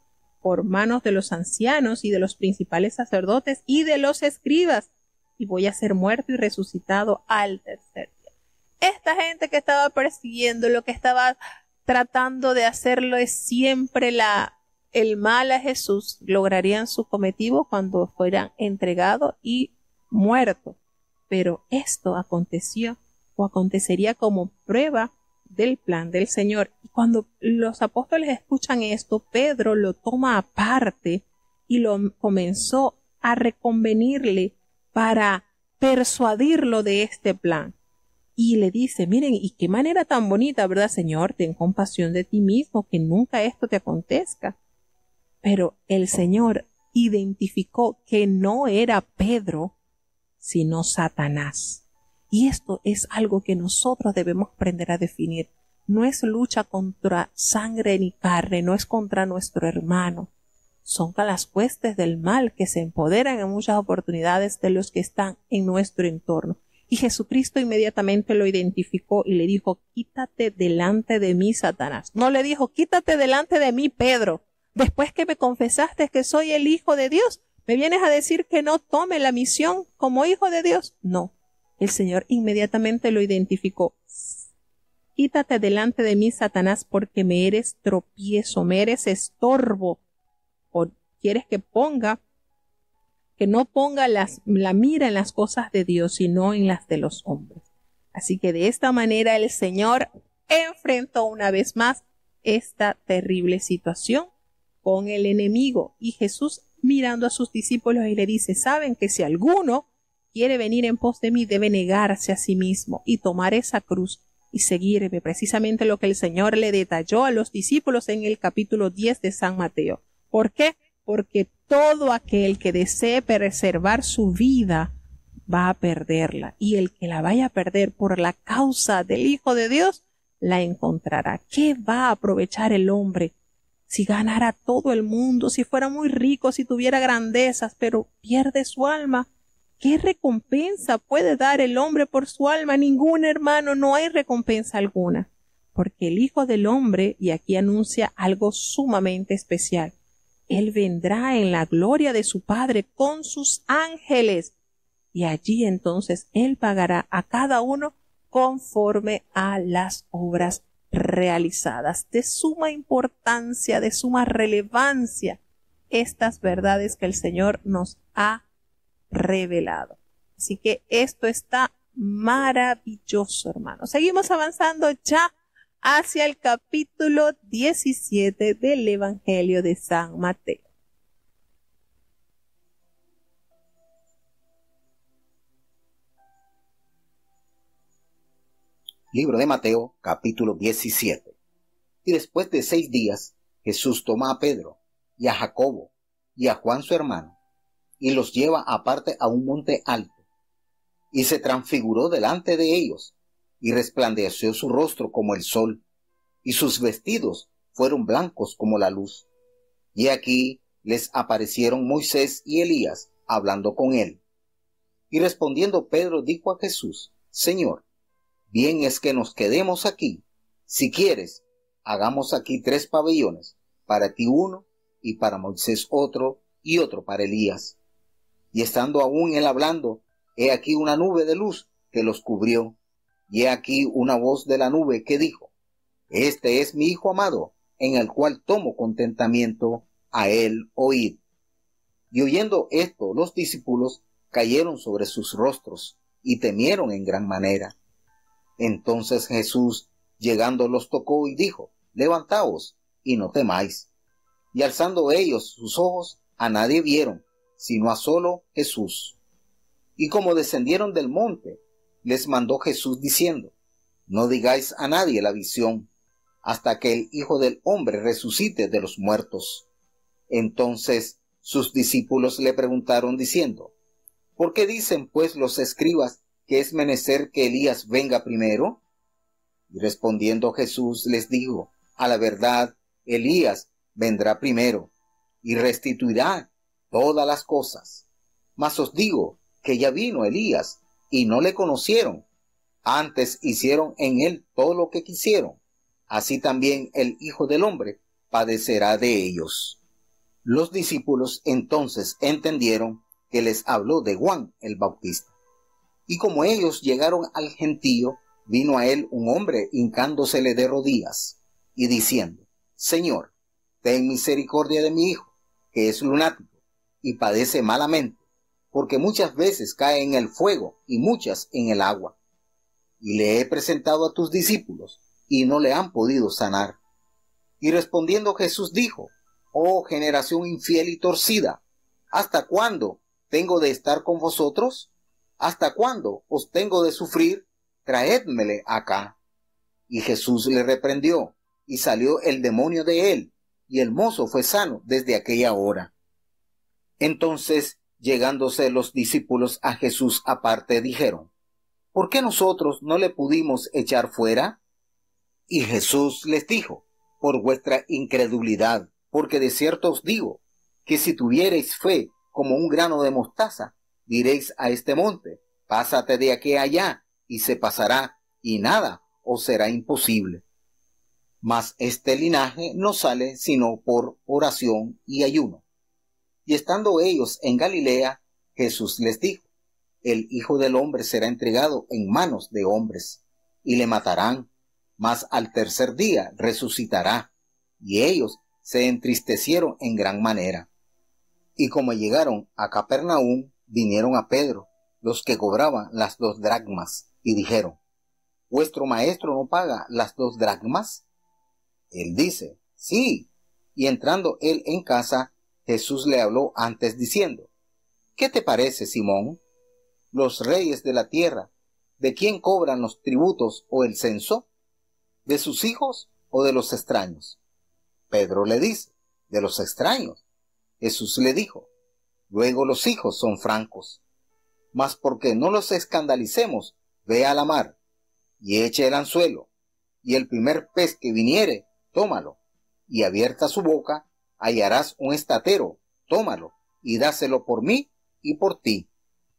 por manos de los ancianos y de los principales sacerdotes y de los escribas, y voy a ser muerto y resucitado al tercer día. Esta gente que estaba persiguiendo, lo que estaba tratando de hacerlo es siempre la, el mal a Jesús, lograrían su cometido cuando fueran entregados y muertos. Pero esto aconteció o acontecería como prueba del plan del Señor. Y cuando los apóstoles escuchan esto, Pedro lo toma aparte y lo comenzó a reconvenirle para persuadirlo de este plan. Y le dice, miren, y qué manera tan bonita, ¿verdad, Señor? Ten compasión de ti mismo, que nunca esto te acontezca. Pero el Señor identificó que no era Pedro, sino Satanás. Y esto es algo que nosotros debemos aprender a definir. No es lucha contra sangre ni carne, no es contra nuestro hermano. Son las huestes del mal que se empoderan en muchas oportunidades de los que están en nuestro entorno. Y Jesucristo inmediatamente lo identificó y le dijo, quítate delante de mí, Satanás. No le dijo, quítate delante de mí, Pedro. Después que me confesaste que soy el Hijo de Dios, ¿me vienes a decir que no tome la misión como Hijo de Dios? No. El Señor inmediatamente lo identificó. Quítate delante de mí, Satanás, porque me eres tropiezo, me eres estorbo. ¿O quieres que ponga, que no ponga las, la mira en las cosas de Dios, sino en las de los hombres? Así que de esta manera el Señor enfrentó una vez más esta terrible situación con el enemigo. Y Jesús, mirando a sus discípulos, y le dice, saben que si alguno quiere venir en pos de mí, debe negarse a sí mismo y tomar esa cruz y seguirme. Precisamente lo que el Señor le detalló a los discípulos en el capítulo diez de San Mateo. ¿Por qué? Porque todo aquel que desee preservar su vida va a perderla, y el que la vaya a perder por la causa del Hijo de Dios la encontrará. ¿Qué va a aprovechar el hombre si ganara todo el mundo, si fuera muy rico, si tuviera grandezas, pero pierde su alma? ¿Qué recompensa puede dar el hombre por su alma? Ningún, hermano, no hay recompensa alguna. Porque el Hijo del Hombre, y aquí anuncia algo sumamente especial, Él vendrá en la gloria de su Padre con sus ángeles, y allí entonces Él pagará a cada uno conforme a las obras realizadas. De suma importancia, de suma relevancia, estas verdades que el Señor nos ha revelado. Así que esto está maravilloso, hermano. Seguimos avanzando ya hacia el capítulo diecisiete del Evangelio de San Mateo. Libro de Mateo, capítulo diecisiete. Y después de seis días, Jesús toma a Pedro y a Jacobo y a Juan su hermano, y los lleva aparte a un monte alto, y se transfiguró delante de ellos, y resplandeció su rostro como el sol, y sus vestidos fueron blancos como la luz. Y aquí les aparecieron Moisés y Elías hablando con él. Y respondiendo Pedro dijo a Jesús, Señor, bien es que nos quedemos aquí. Si quieres, hagamos aquí tres pabellones, para ti uno, y para Moisés otro, y otro para Elías. Y estando aún él hablando, he aquí una nube de luz que los cubrió, y he aquí una voz de la nube que dijo, Este es mi Hijo amado, en el cual tomo contentamiento, a él oíd. Y oyendo esto, los discípulos cayeron sobre sus rostros, y temieron en gran manera. Entonces Jesús, llegando, los tocó y dijo, Levantaos, y no temáis. Y alzando ellos sus ojos, a nadie vieron, sino a solo Jesús. Y como descendieron del monte, les mandó Jesús diciendo, No digáis a nadie la visión, hasta que el Hijo del Hombre resucite de los muertos. Entonces sus discípulos le preguntaron diciendo, ¿por qué dicen pues los escribas que es menester que Elías venga primero? Y respondiendo Jesús les dijo, a la verdad, Elías vendrá primero, y restituirá todas las cosas. Mas os digo que ya vino Elías, y no le conocieron, antes hicieron en él todo lo que quisieron. Así también el Hijo del Hombre padecerá de ellos. Los discípulos entonces entendieron que les habló de Juan el Bautista. Y como ellos llegaron al gentío, vino a él un hombre hincándosele de rodillas y diciendo: Señor, ten misericordia de mi hijo, que es lunático y padece malamente, porque muchas veces cae en el fuego y muchas en el agua. Y le he presentado a tus discípulos, y no le han podido sanar. Y respondiendo Jesús dijo: Oh generación infiel y torcida, ¿hasta cuándo tengo de estar con vosotros? ¿Hasta cuándo os tengo de sufrir? Traédmele acá. Y Jesús le reprendió, y salió el demonio de él, y el mozo fue sano desde aquella hora. Entonces, llegándose los discípulos a Jesús aparte, dijeron: ¿Por qué nosotros no le pudimos echar fuera? Y Jesús les dijo: Por vuestra incredulidad, porque de cierto os digo, que si tuviereis fe como un grano de mostaza, diréis a este monte: pásate de aquí a allá, y se pasará, y nada os será imposible. Mas este linaje no sale sino por oración y ayuno. Y estando ellos en Galilea, Jesús les dijo: El Hijo del Hombre será entregado en manos de hombres, y le matarán, mas al tercer día resucitará. Y ellos se entristecieron en gran manera. Y como llegaron a Capernaum, vinieron a Pedro los que cobraban las dos dracmas, y dijeron: ¿Vuestro maestro no paga las dos dracmas? Él dice: Sí. Y entrando él en casa, Jesús le habló antes diciendo: ¿Qué te parece, Simón? Los reyes de la tierra, ¿de quién cobran los tributos o el censo? ¿De sus hijos o de los extraños? Pedro le dice: De los extraños. Jesús le dijo: Luego los hijos son francos. Mas porque no los escandalicemos, ve a la mar, y eche el anzuelo, y el primer pez que viniere, tómalo, y abierta su boca, hallarás un estatero, tómalo, y dáselo por mí y por ti.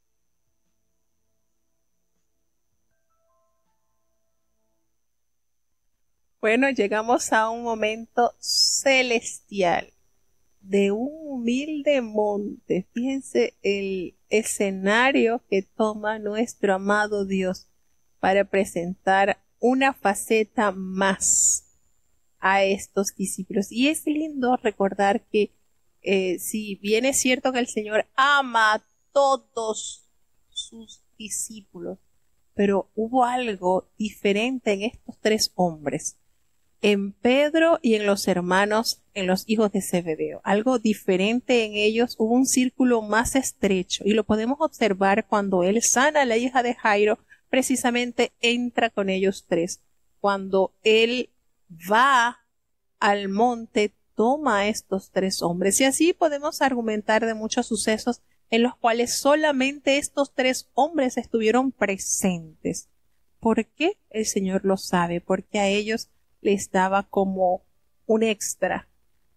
Bueno, llegamos a un momento celestial de un humilde monte. Fíjense el escenario que toma nuestro amado Dios para presentar una faceta más a estos discípulos. Y es lindo recordar que eh, si bien es cierto que el Señor ama a todos sus discípulos, pero hubo algo diferente en estos tres hombres, en Pedro y en los hermanos, en los hijos de Zebedeo. Algo diferente en ellos, hubo un círculo más estrecho, y lo podemos observar cuando él sana a la hija de Jairo. Precisamente entra con ellos tres. Cuando él va al monte, toma a estos tres hombres, y así podemos argumentar de muchos sucesos en los cuales solamente estos tres hombres estuvieron presentes. ¿Por qué? El Señor lo sabe, porque a ellos les daba como un extra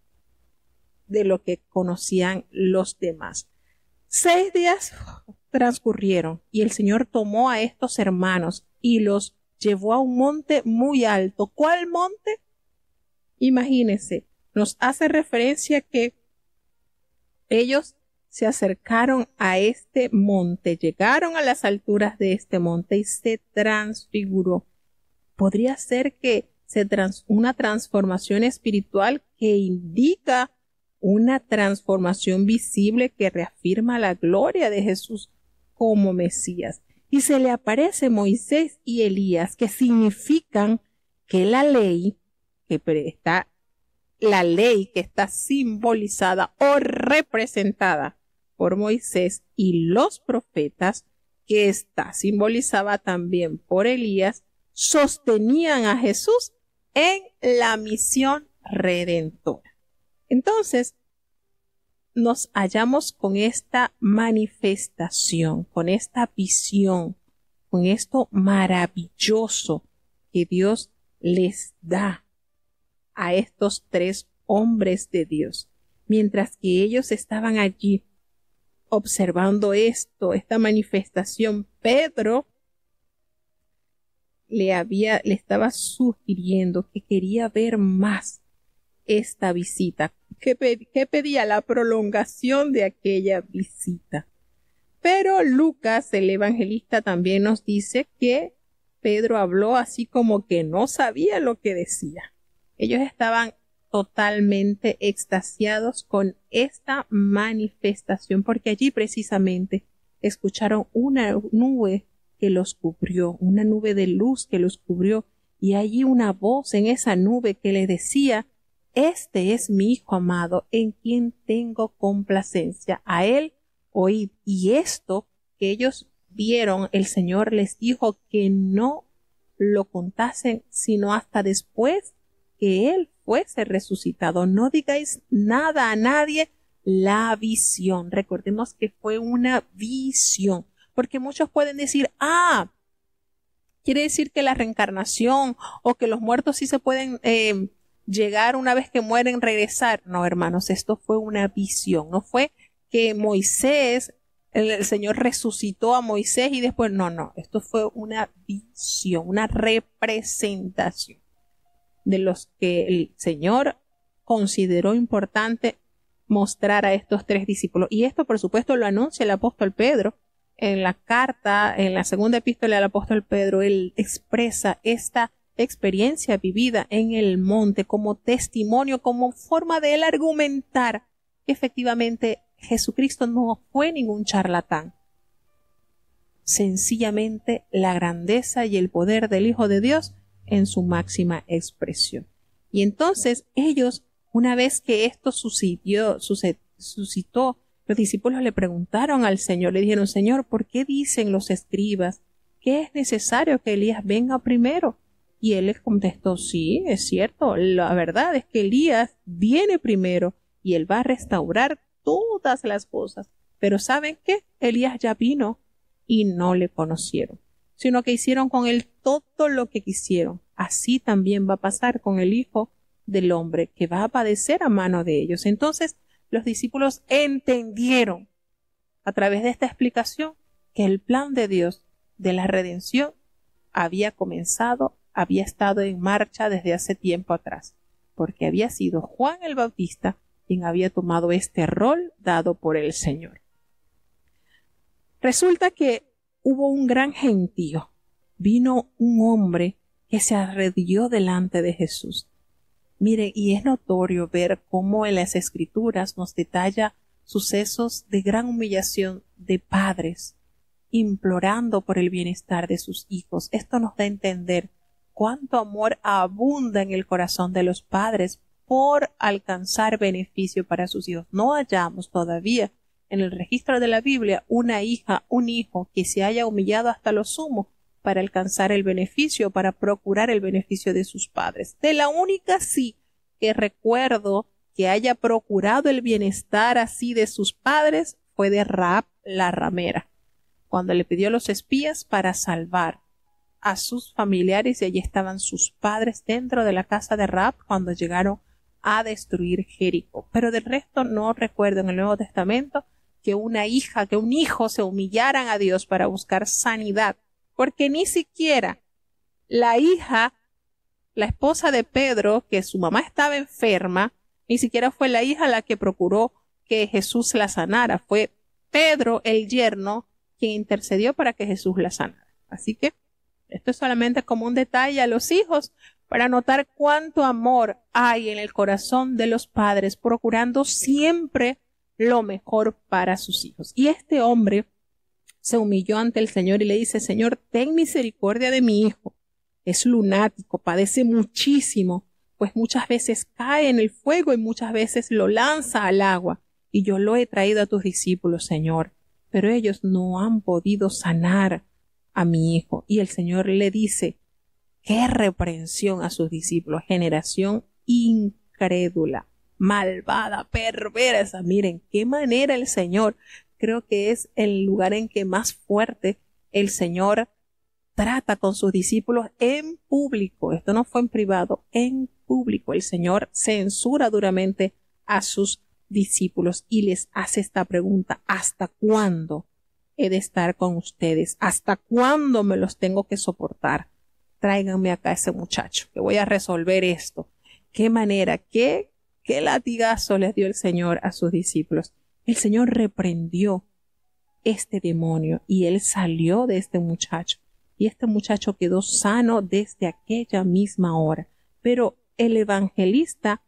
de lo que conocían los demás. Seis días transcurrieron y el Señor tomó a estos hermanos y los llevó a un monte muy alto. ¿Cuál monte? Imagínense, nos hace referencia que ellos se acercaron a este monte, llegaron a las alturas de este monte y se transfiguró. Podría ser que se trans, una transformación espiritual que indica una transformación visible que reafirma la gloria de Jesús como Mesías. Y se le aparece Moisés y Elías, que significan que la ley, que está, la ley que está simbolizada o representada por Moisés, y los profetas, que está simbolizada también por Elías, sostenían a Jesús en la misión redentora. Entonces, nos hallamos con esta manifestación, con esta visión, con esto maravilloso que Dios les da a estos tres hombres de Dios. Mientras que ellos estaban allí observando esto, esta manifestación, Pedro le había, le estaba sugiriendo que quería ver más esta visita. que, que pedía la prolongación de aquella visita. Pero Lucas, el evangelista, también nos dice que Pedro habló así como que no sabía lo que decía. Ellos estaban totalmente extasiados con esta manifestación, porque allí precisamente escucharon una nube que los cubrió, una nube de luz que los cubrió, y allí una voz en esa nube que le decía: este es mi Hijo amado, en quien tengo complacencia, a él oíd. Y esto que ellos vieron, el Señor les dijo que no lo contasen sino hasta después que él fuese resucitado. No digáis nada a nadie la visión. Recordemos que fue una visión, porque muchos pueden decir: ah, quiere decir que la reencarnación o que los muertos sí se pueden eh, llegar una vez que mueren, regresar. No, hermanos, esto fue una visión. No fue que Moisés, el, el Señor resucitó a Moisés y después, no, no, esto fue una visión, una representación de los que el Señor consideró importante mostrar a estos tres discípulos. Y esto, por supuesto, lo anuncia el apóstol Pedro en la carta, en la segunda epístola del apóstol Pedro. Él expresa esta experiencia vivida en el monte como testimonio, como forma de él argumentar que efectivamente Jesucristo no fue ningún charlatán. Sencillamente la grandeza y el poder del Hijo de Dios en su máxima expresión. Y entonces ellos, una vez que esto sucedió, suscitó, los discípulos le preguntaron al Señor, le dijeron: Señor, ¿por qué dicen los escribas que es necesario que Elías venga primero? Y él les contestó: sí, es cierto, la verdad es que Elías viene primero y él va a restaurar todas las cosas. Pero ¿saben qué? Elías ya vino y no le conocieron, sino que hicieron con él todo lo que quisieron. Así también va a pasar con el Hijo del Hombre, que va a padecer a mano de ellos. Entonces los discípulos entendieron a través de esta explicación que el plan de Dios de la redención había comenzado, había estado en marcha desde hace tiempo atrás, porque había sido Juan el Bautista quien había tomado este rol dado por el Señor. Resulta que hubo un gran gentío. Vino un hombre que se arrodilló delante de Jesús. Mire, y es notorio ver cómo en las Escrituras nos detalla sucesos de gran humillación de padres implorando por el bienestar de sus hijos. Esto nos da a entender cuánto amor abunda en el corazón de los padres por alcanzar beneficio para sus hijos. No hallamos todavía en el registro de la Biblia una hija, un hijo que se haya humillado hasta lo sumo para alcanzar el beneficio, para procurar el beneficio de sus padres. De la única sí que recuerdo que haya procurado el bienestar así de sus padres fue de Rahab la ramera, cuando le pidió a los espías para salvar a sus familiares, y allí estaban sus padres dentro de la casa de Rahab cuando llegaron a destruir Jericó. Pero del resto no recuerdo en el Nuevo Testamento que una hija, que un hijo se humillaran a Dios para buscar sanidad, porque ni siquiera la hija, la esposa de Pedro, que su mamá estaba enferma, ni siquiera fue la hija la que procuró que Jesús la sanara, fue Pedro, el yerno, quien intercedió para que Jesús la sanara. Así que esto es solamente como un detalle a los hijos para notar cuánto amor hay en el corazón de los padres, procurando siempre lo mejor para sus hijos. Y este hombre se humilló ante el Señor y le dice: Señor, ten misericordia de mi hijo. Es lunático, padece muchísimo, pues muchas veces cae en el fuego y muchas veces lo lanza al agua. Y yo lo he traído a tus discípulos, Señor, pero ellos no han podido sanar a mi hijo. Y el Señor le dice: qué reprensión a sus discípulos, generación incrédula, malvada, perversa. Miren qué manera el Señor, creo que es el lugar en que más fuerte el Señor trata con sus discípulos en público. Esto no fue en privado, en público. El Señor censura duramente a sus discípulos y les hace esta pregunta: ¿hasta cuándo he de estar con ustedes? ¿Hasta cuándo me los tengo que soportar? Tráiganme acá a ese muchacho, que voy a resolver esto. Qué manera, qué qué latigazo les dio el Señor a sus discípulos. El Señor reprendió este demonio y él salió de este muchacho. Y este muchacho quedó sano desde aquella misma hora. Pero el evangelista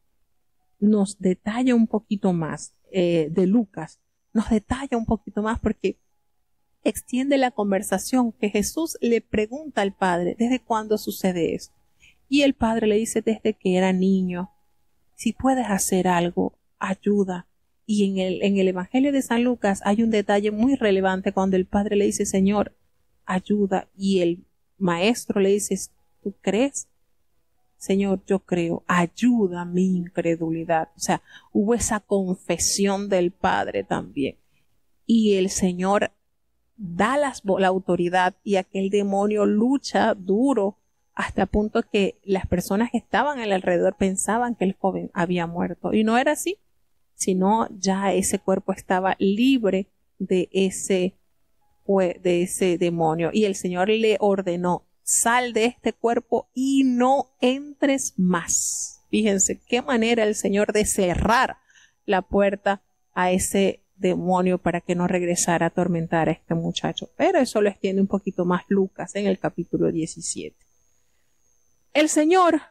nos detalla un poquito más, eh, de Lucas, nos detalla un poquito más porque extiende la conversación que Jesús le pregunta al Padre, ¿desde cuándo sucede esto? Y el Padre le dice, desde que era niño, si puedes hacer algo, ayuda. Y en el, en el Evangelio de San Lucas hay un detalle muy relevante cuando el Padre le dice, Señor, ayuda. Y el maestro le dice, ¿tú crees? Señor, yo creo, ayuda mi incredulidad. O sea, hubo esa confesión del Padre también. Y el Señor da las, la autoridad y aquel demonio lucha duro hasta el punto que las personas que estaban en el alrededor pensaban que el joven había muerto. Y no era así, sino ya ese cuerpo estaba libre de ese, de ese demonio. Y el Señor le ordenó, sal de este cuerpo y no entres más. Fíjense qué manera el Señor de cerrar la puerta a ese demonio para que no regresara a atormentar a este muchacho. Pero eso lo extiende un poquito más Lucas en el capítulo diecisiete. El Señor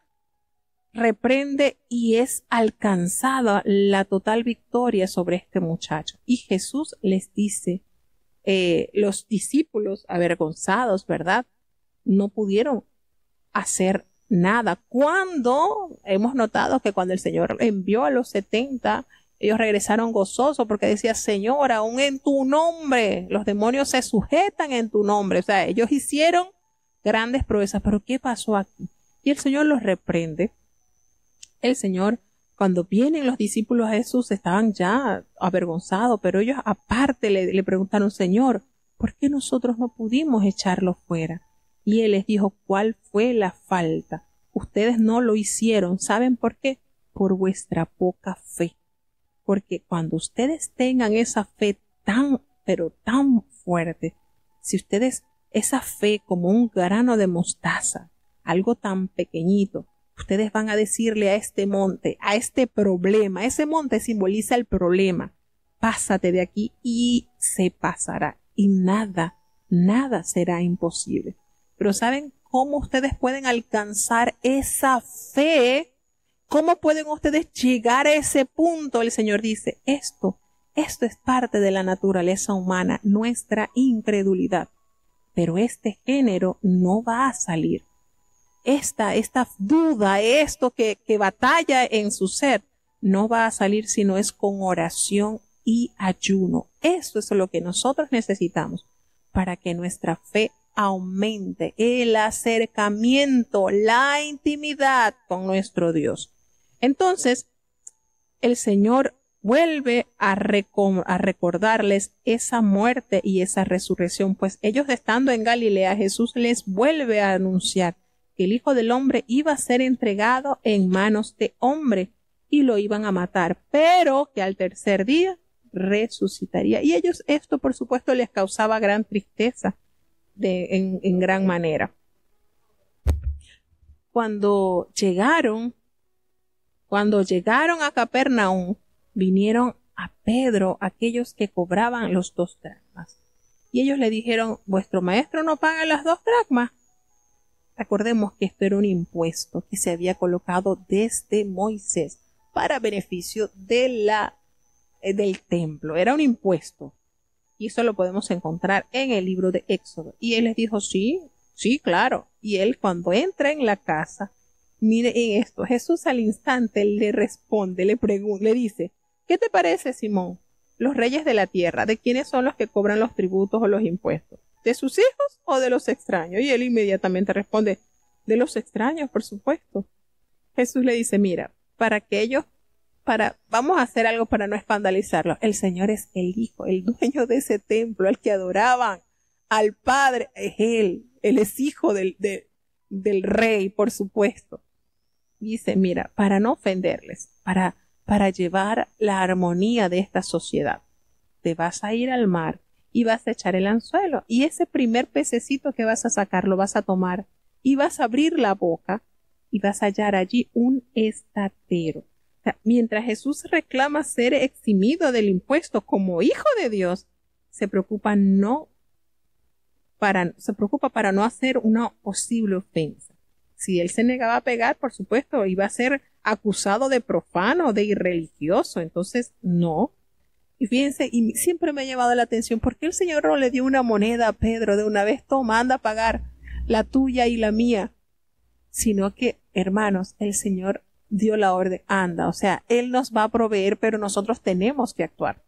reprende y es alcanzada la total victoria sobre este muchacho. Y Jesús les dice, eh, los discípulos avergonzados, ¿verdad?, no pudieron hacer nada. Cuando hemos notado que cuando el Señor envió a los setenta, ellos regresaron gozosos porque decía, Señor, aún en tu nombre, los demonios se sujetan en tu nombre. O sea, ellos hicieron grandes proezas, pero ¿qué pasó aquí? Y el Señor los reprende. El Señor, cuando vienen los discípulos a Jesús, estaban ya avergonzados, pero ellos aparte le, le preguntaron, Señor, ¿por qué nosotros no pudimos echarlo fuera? Y Él les dijo, ¿cuál fue la falta? Ustedes no lo hicieron. ¿Saben por qué? Por vuestra poca fe. Porque cuando ustedes tengan esa fe tan, pero tan fuerte, si ustedes, esa fe como un grano de mostaza, algo tan pequeñito, ustedes van a decirle a este monte, a este problema, ese monte simboliza el problema, pásate de aquí y se pasará y nada, nada será imposible. Pero ¿saben cómo ustedes pueden alcanzar esa fe? ¿Cómo pueden ustedes llegar a ese punto? El Señor dice, esto, esto es parte de la naturaleza humana, nuestra incredulidad. Pero este género no va a salir. Esta, esta duda, esto que, que batalla en su ser, no va a salir sino es con oración y ayuno. Eso es lo que nosotros necesitamos para que nuestra fe aumente, el acercamiento, la intimidad con nuestro Dios. Entonces, el Señor vuelve a, reco- a recordarles esa muerte y esa resurrección, pues ellos estando en Galilea, Jesús les vuelve a anunciar que el Hijo del Hombre iba a ser entregado en manos de hombre y lo iban a matar, pero que al tercer día resucitaría. Y ellos esto, por supuesto, les causaba gran tristeza de, en, en gran manera. Cuando llegaron, cuando llegaron a Capernaum, vinieron a Pedro aquellos que cobraban los dos dracmas. Y ellos le dijeron, ¿vuestro maestro no paga las dos dracmas? Recordemos que esto era un impuesto que se había colocado desde Moisés para beneficio de la, eh, del templo. Era un impuesto. Y eso lo podemos encontrar en el libro de Éxodo. Y él les dijo, sí, sí, claro. Y él cuando entra en la casa, mire en esto, Jesús al instante le responde, le pregunta, le dice, ¿qué te parece, Simón? Los reyes de la tierra, ¿de quiénes son los que cobran los tributos o los impuestos? ¿De sus hijos o de los extraños? Y él inmediatamente responde, de los extraños, por supuesto. Jesús le dice, mira, para que ellos, para, vamos a hacer algo para no escandalizarlos. El Señor es el Hijo, el dueño de ese templo, el que adoraban al Padre, es Él. Él es hijo del, de, del Rey, por supuesto. Dice, mira, para no ofenderles, para, para llevar la armonía de esta sociedad, te vas a ir al mar y vas a echar el anzuelo. Y ese primer pececito que vas a sacar lo vas a tomar y vas a abrir la boca y vas a hallar allí un estatero. sea, mientras Jesús reclama ser eximido del impuesto como hijo de Dios, se preocupa no para, se preocupa para no hacer una posible ofensa. Si él se negaba a pegar, por supuesto, iba a ser acusado de profano, de irreligioso. Entonces, no. Y fíjense, y siempre me ha llamado la atención, ¿por qué el Señor no le dio una moneda a Pedro de una vez? Toma, anda a pagar la tuya y la mía. Sino que, hermanos, el Señor dio la orden, anda. O sea, Él nos va a proveer, pero nosotros tenemos que actuar.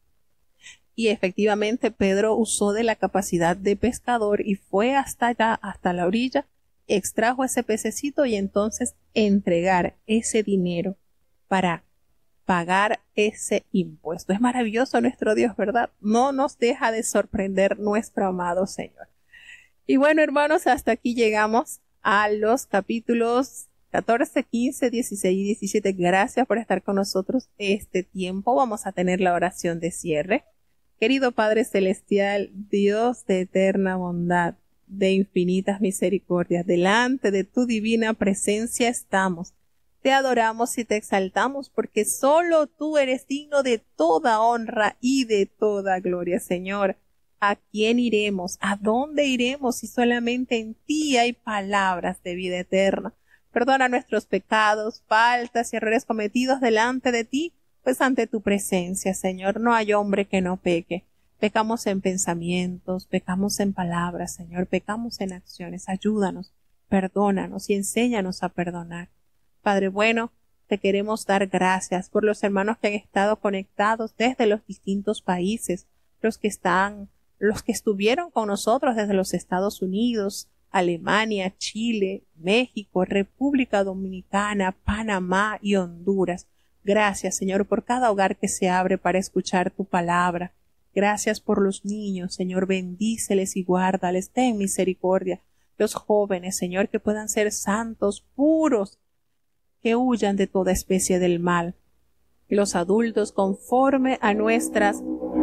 Y efectivamente Pedro usó de la capacidad de pescador y fue hasta allá, hasta la orilla, extrajo ese pececito y entonces entregar ese dinero para pagar ese impuesto. Es maravilloso nuestro Dios, ¿verdad? No nos deja de sorprender nuestro amado Señor. Y bueno, hermanos, hasta aquí llegamos a los capítulos catorce, quince, dieciséis y diecisiete. Gracias por estar con nosotros este tiempo. Vamos a tener la oración de cierre. Querido Padre Celestial, Dios de eterna bondad, de infinitas misericordias, delante de tu divina presencia estamos. Te adoramos y te exaltamos porque solo tú eres digno de toda honra y de toda gloria, Señor. ¿A quién iremos? ¿A dónde iremos si solamente en ti hay palabras de vida eterna? Perdona nuestros pecados, faltas y errores cometidos delante de ti, pues ante tu presencia, Señor, no hay hombre que no peque. Pecamos en pensamientos, pecamos en palabras, Señor, pecamos en acciones. Ayúdanos, perdónanos y enséñanos a perdonar. Padre bueno, te queremos dar gracias por los hermanos que han estado conectados desde los distintos países, los que están, los que estuvieron con nosotros desde los Estados Unidos, Alemania, Chile, México, República Dominicana, Panamá y Honduras. Gracias, Señor, por cada hogar que se abre para escuchar tu palabra. Gracias por los niños, Señor, bendíceles y guárdales, ten misericordia. Los jóvenes, Señor, que puedan ser santos, puros, que huyan de toda especie del mal. Los adultos, conforme a nuestras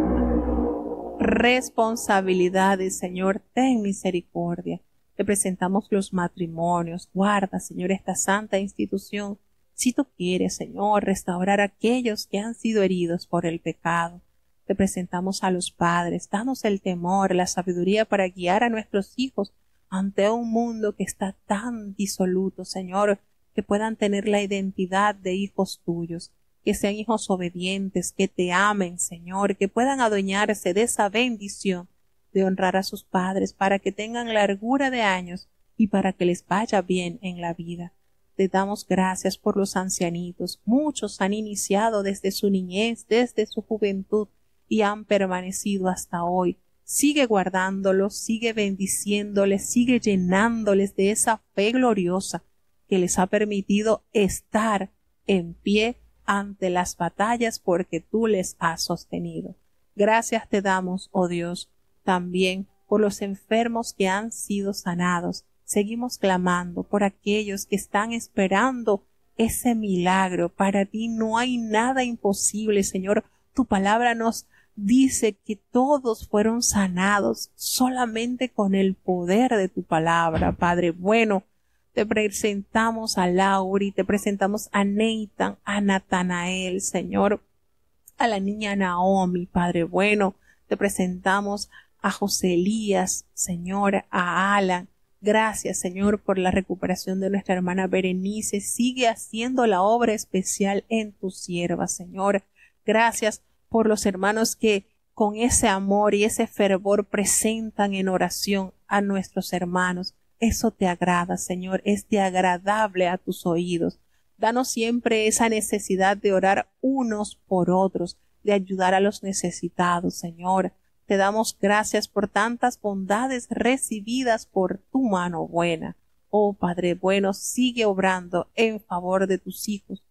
responsabilidades, Señor, ten misericordia. Te presentamos los matrimonios. Guarda, Señor, esta santa institución. Si tú quieres, Señor, restaurar a aquellos que han sido heridos por el pecado. Te presentamos a los padres. Danos el temor, la sabiduría para guiar a nuestros hijos ante un mundo que está tan disoluto, Señor, que puedan tener la identidad de hijos tuyos, que sean hijos obedientes, que te amen, Señor, que puedan adueñarse de esa bendición de honrar a sus padres para que tengan largura de años y para que les vaya bien en la vida. Te damos gracias por los ancianitos. Muchos han iniciado desde su niñez, desde su juventud y han permanecido hasta hoy. Sigue guardándolos, sigue bendiciéndoles, sigue llenándoles de esa fe gloriosa que les ha permitido estar en pie ante las batallas porque tú les has sostenido. Gracias te damos, oh Dios, también por los enfermos que han sido sanados. Seguimos clamando por aquellos que están esperando ese milagro. Para ti no hay nada imposible, Señor. Tu palabra nos dice que todos fueron sanados solamente con el poder de tu palabra, Padre bueno. Te presentamos a Lauri, te presentamos a Nathan, a Natanael, Señor, a la niña Naomi, Padre bueno. Te presentamos a José Elías, Señor, a Alan. Gracias, Señor, por la recuperación de nuestra hermana Berenice. Sigue haciendo la obra especial en tu sierva, Señor. Gracias por los hermanos que con ese amor y ese fervor presentan en oración a nuestros hermanos. Eso te agrada, Señor, es de agradable a tus oídos. Danos siempre esa necesidad de orar unos por otros, de ayudar a los necesitados, Señor. Te damos gracias por tantas bondades recibidas por tu mano buena. Oh Padre bueno, sigue obrando en favor de tus hijos.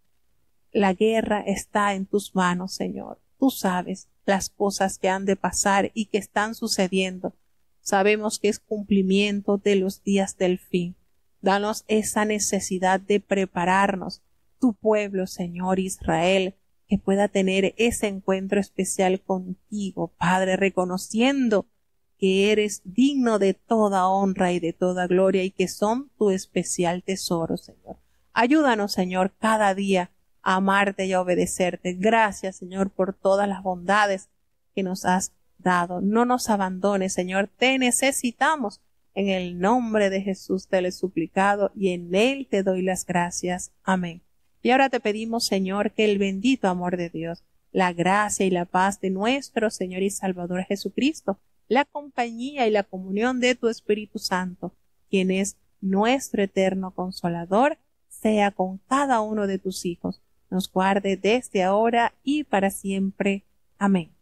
La guerra está en tus manos, Señor. Tú sabes las cosas que han de pasar y que están sucediendo. Sabemos que es cumplimiento de los días del fin. Danos esa necesidad de prepararnos, tu pueblo, Señor Israel, que pueda tener ese encuentro especial contigo, Padre, reconociendo que eres digno de toda honra y de toda gloria y que son tu especial tesoro, Señor. Ayúdanos, Señor, cada día a amarte y a obedecerte. Gracias, Señor, por todas las bondades que nos has dado. No nos abandones, Señor, te necesitamos. En el nombre de Jesús te lo he suplicado y en él te doy las gracias. Amén. Y ahora te pedimos, Señor, que el bendito amor de Dios, la gracia y la paz de nuestro Señor y Salvador Jesucristo, la compañía y la comunión de tu Espíritu Santo, quien es nuestro eterno Consolador, sea con cada uno de tus hijos, nos guarde desde ahora y para siempre. Amén.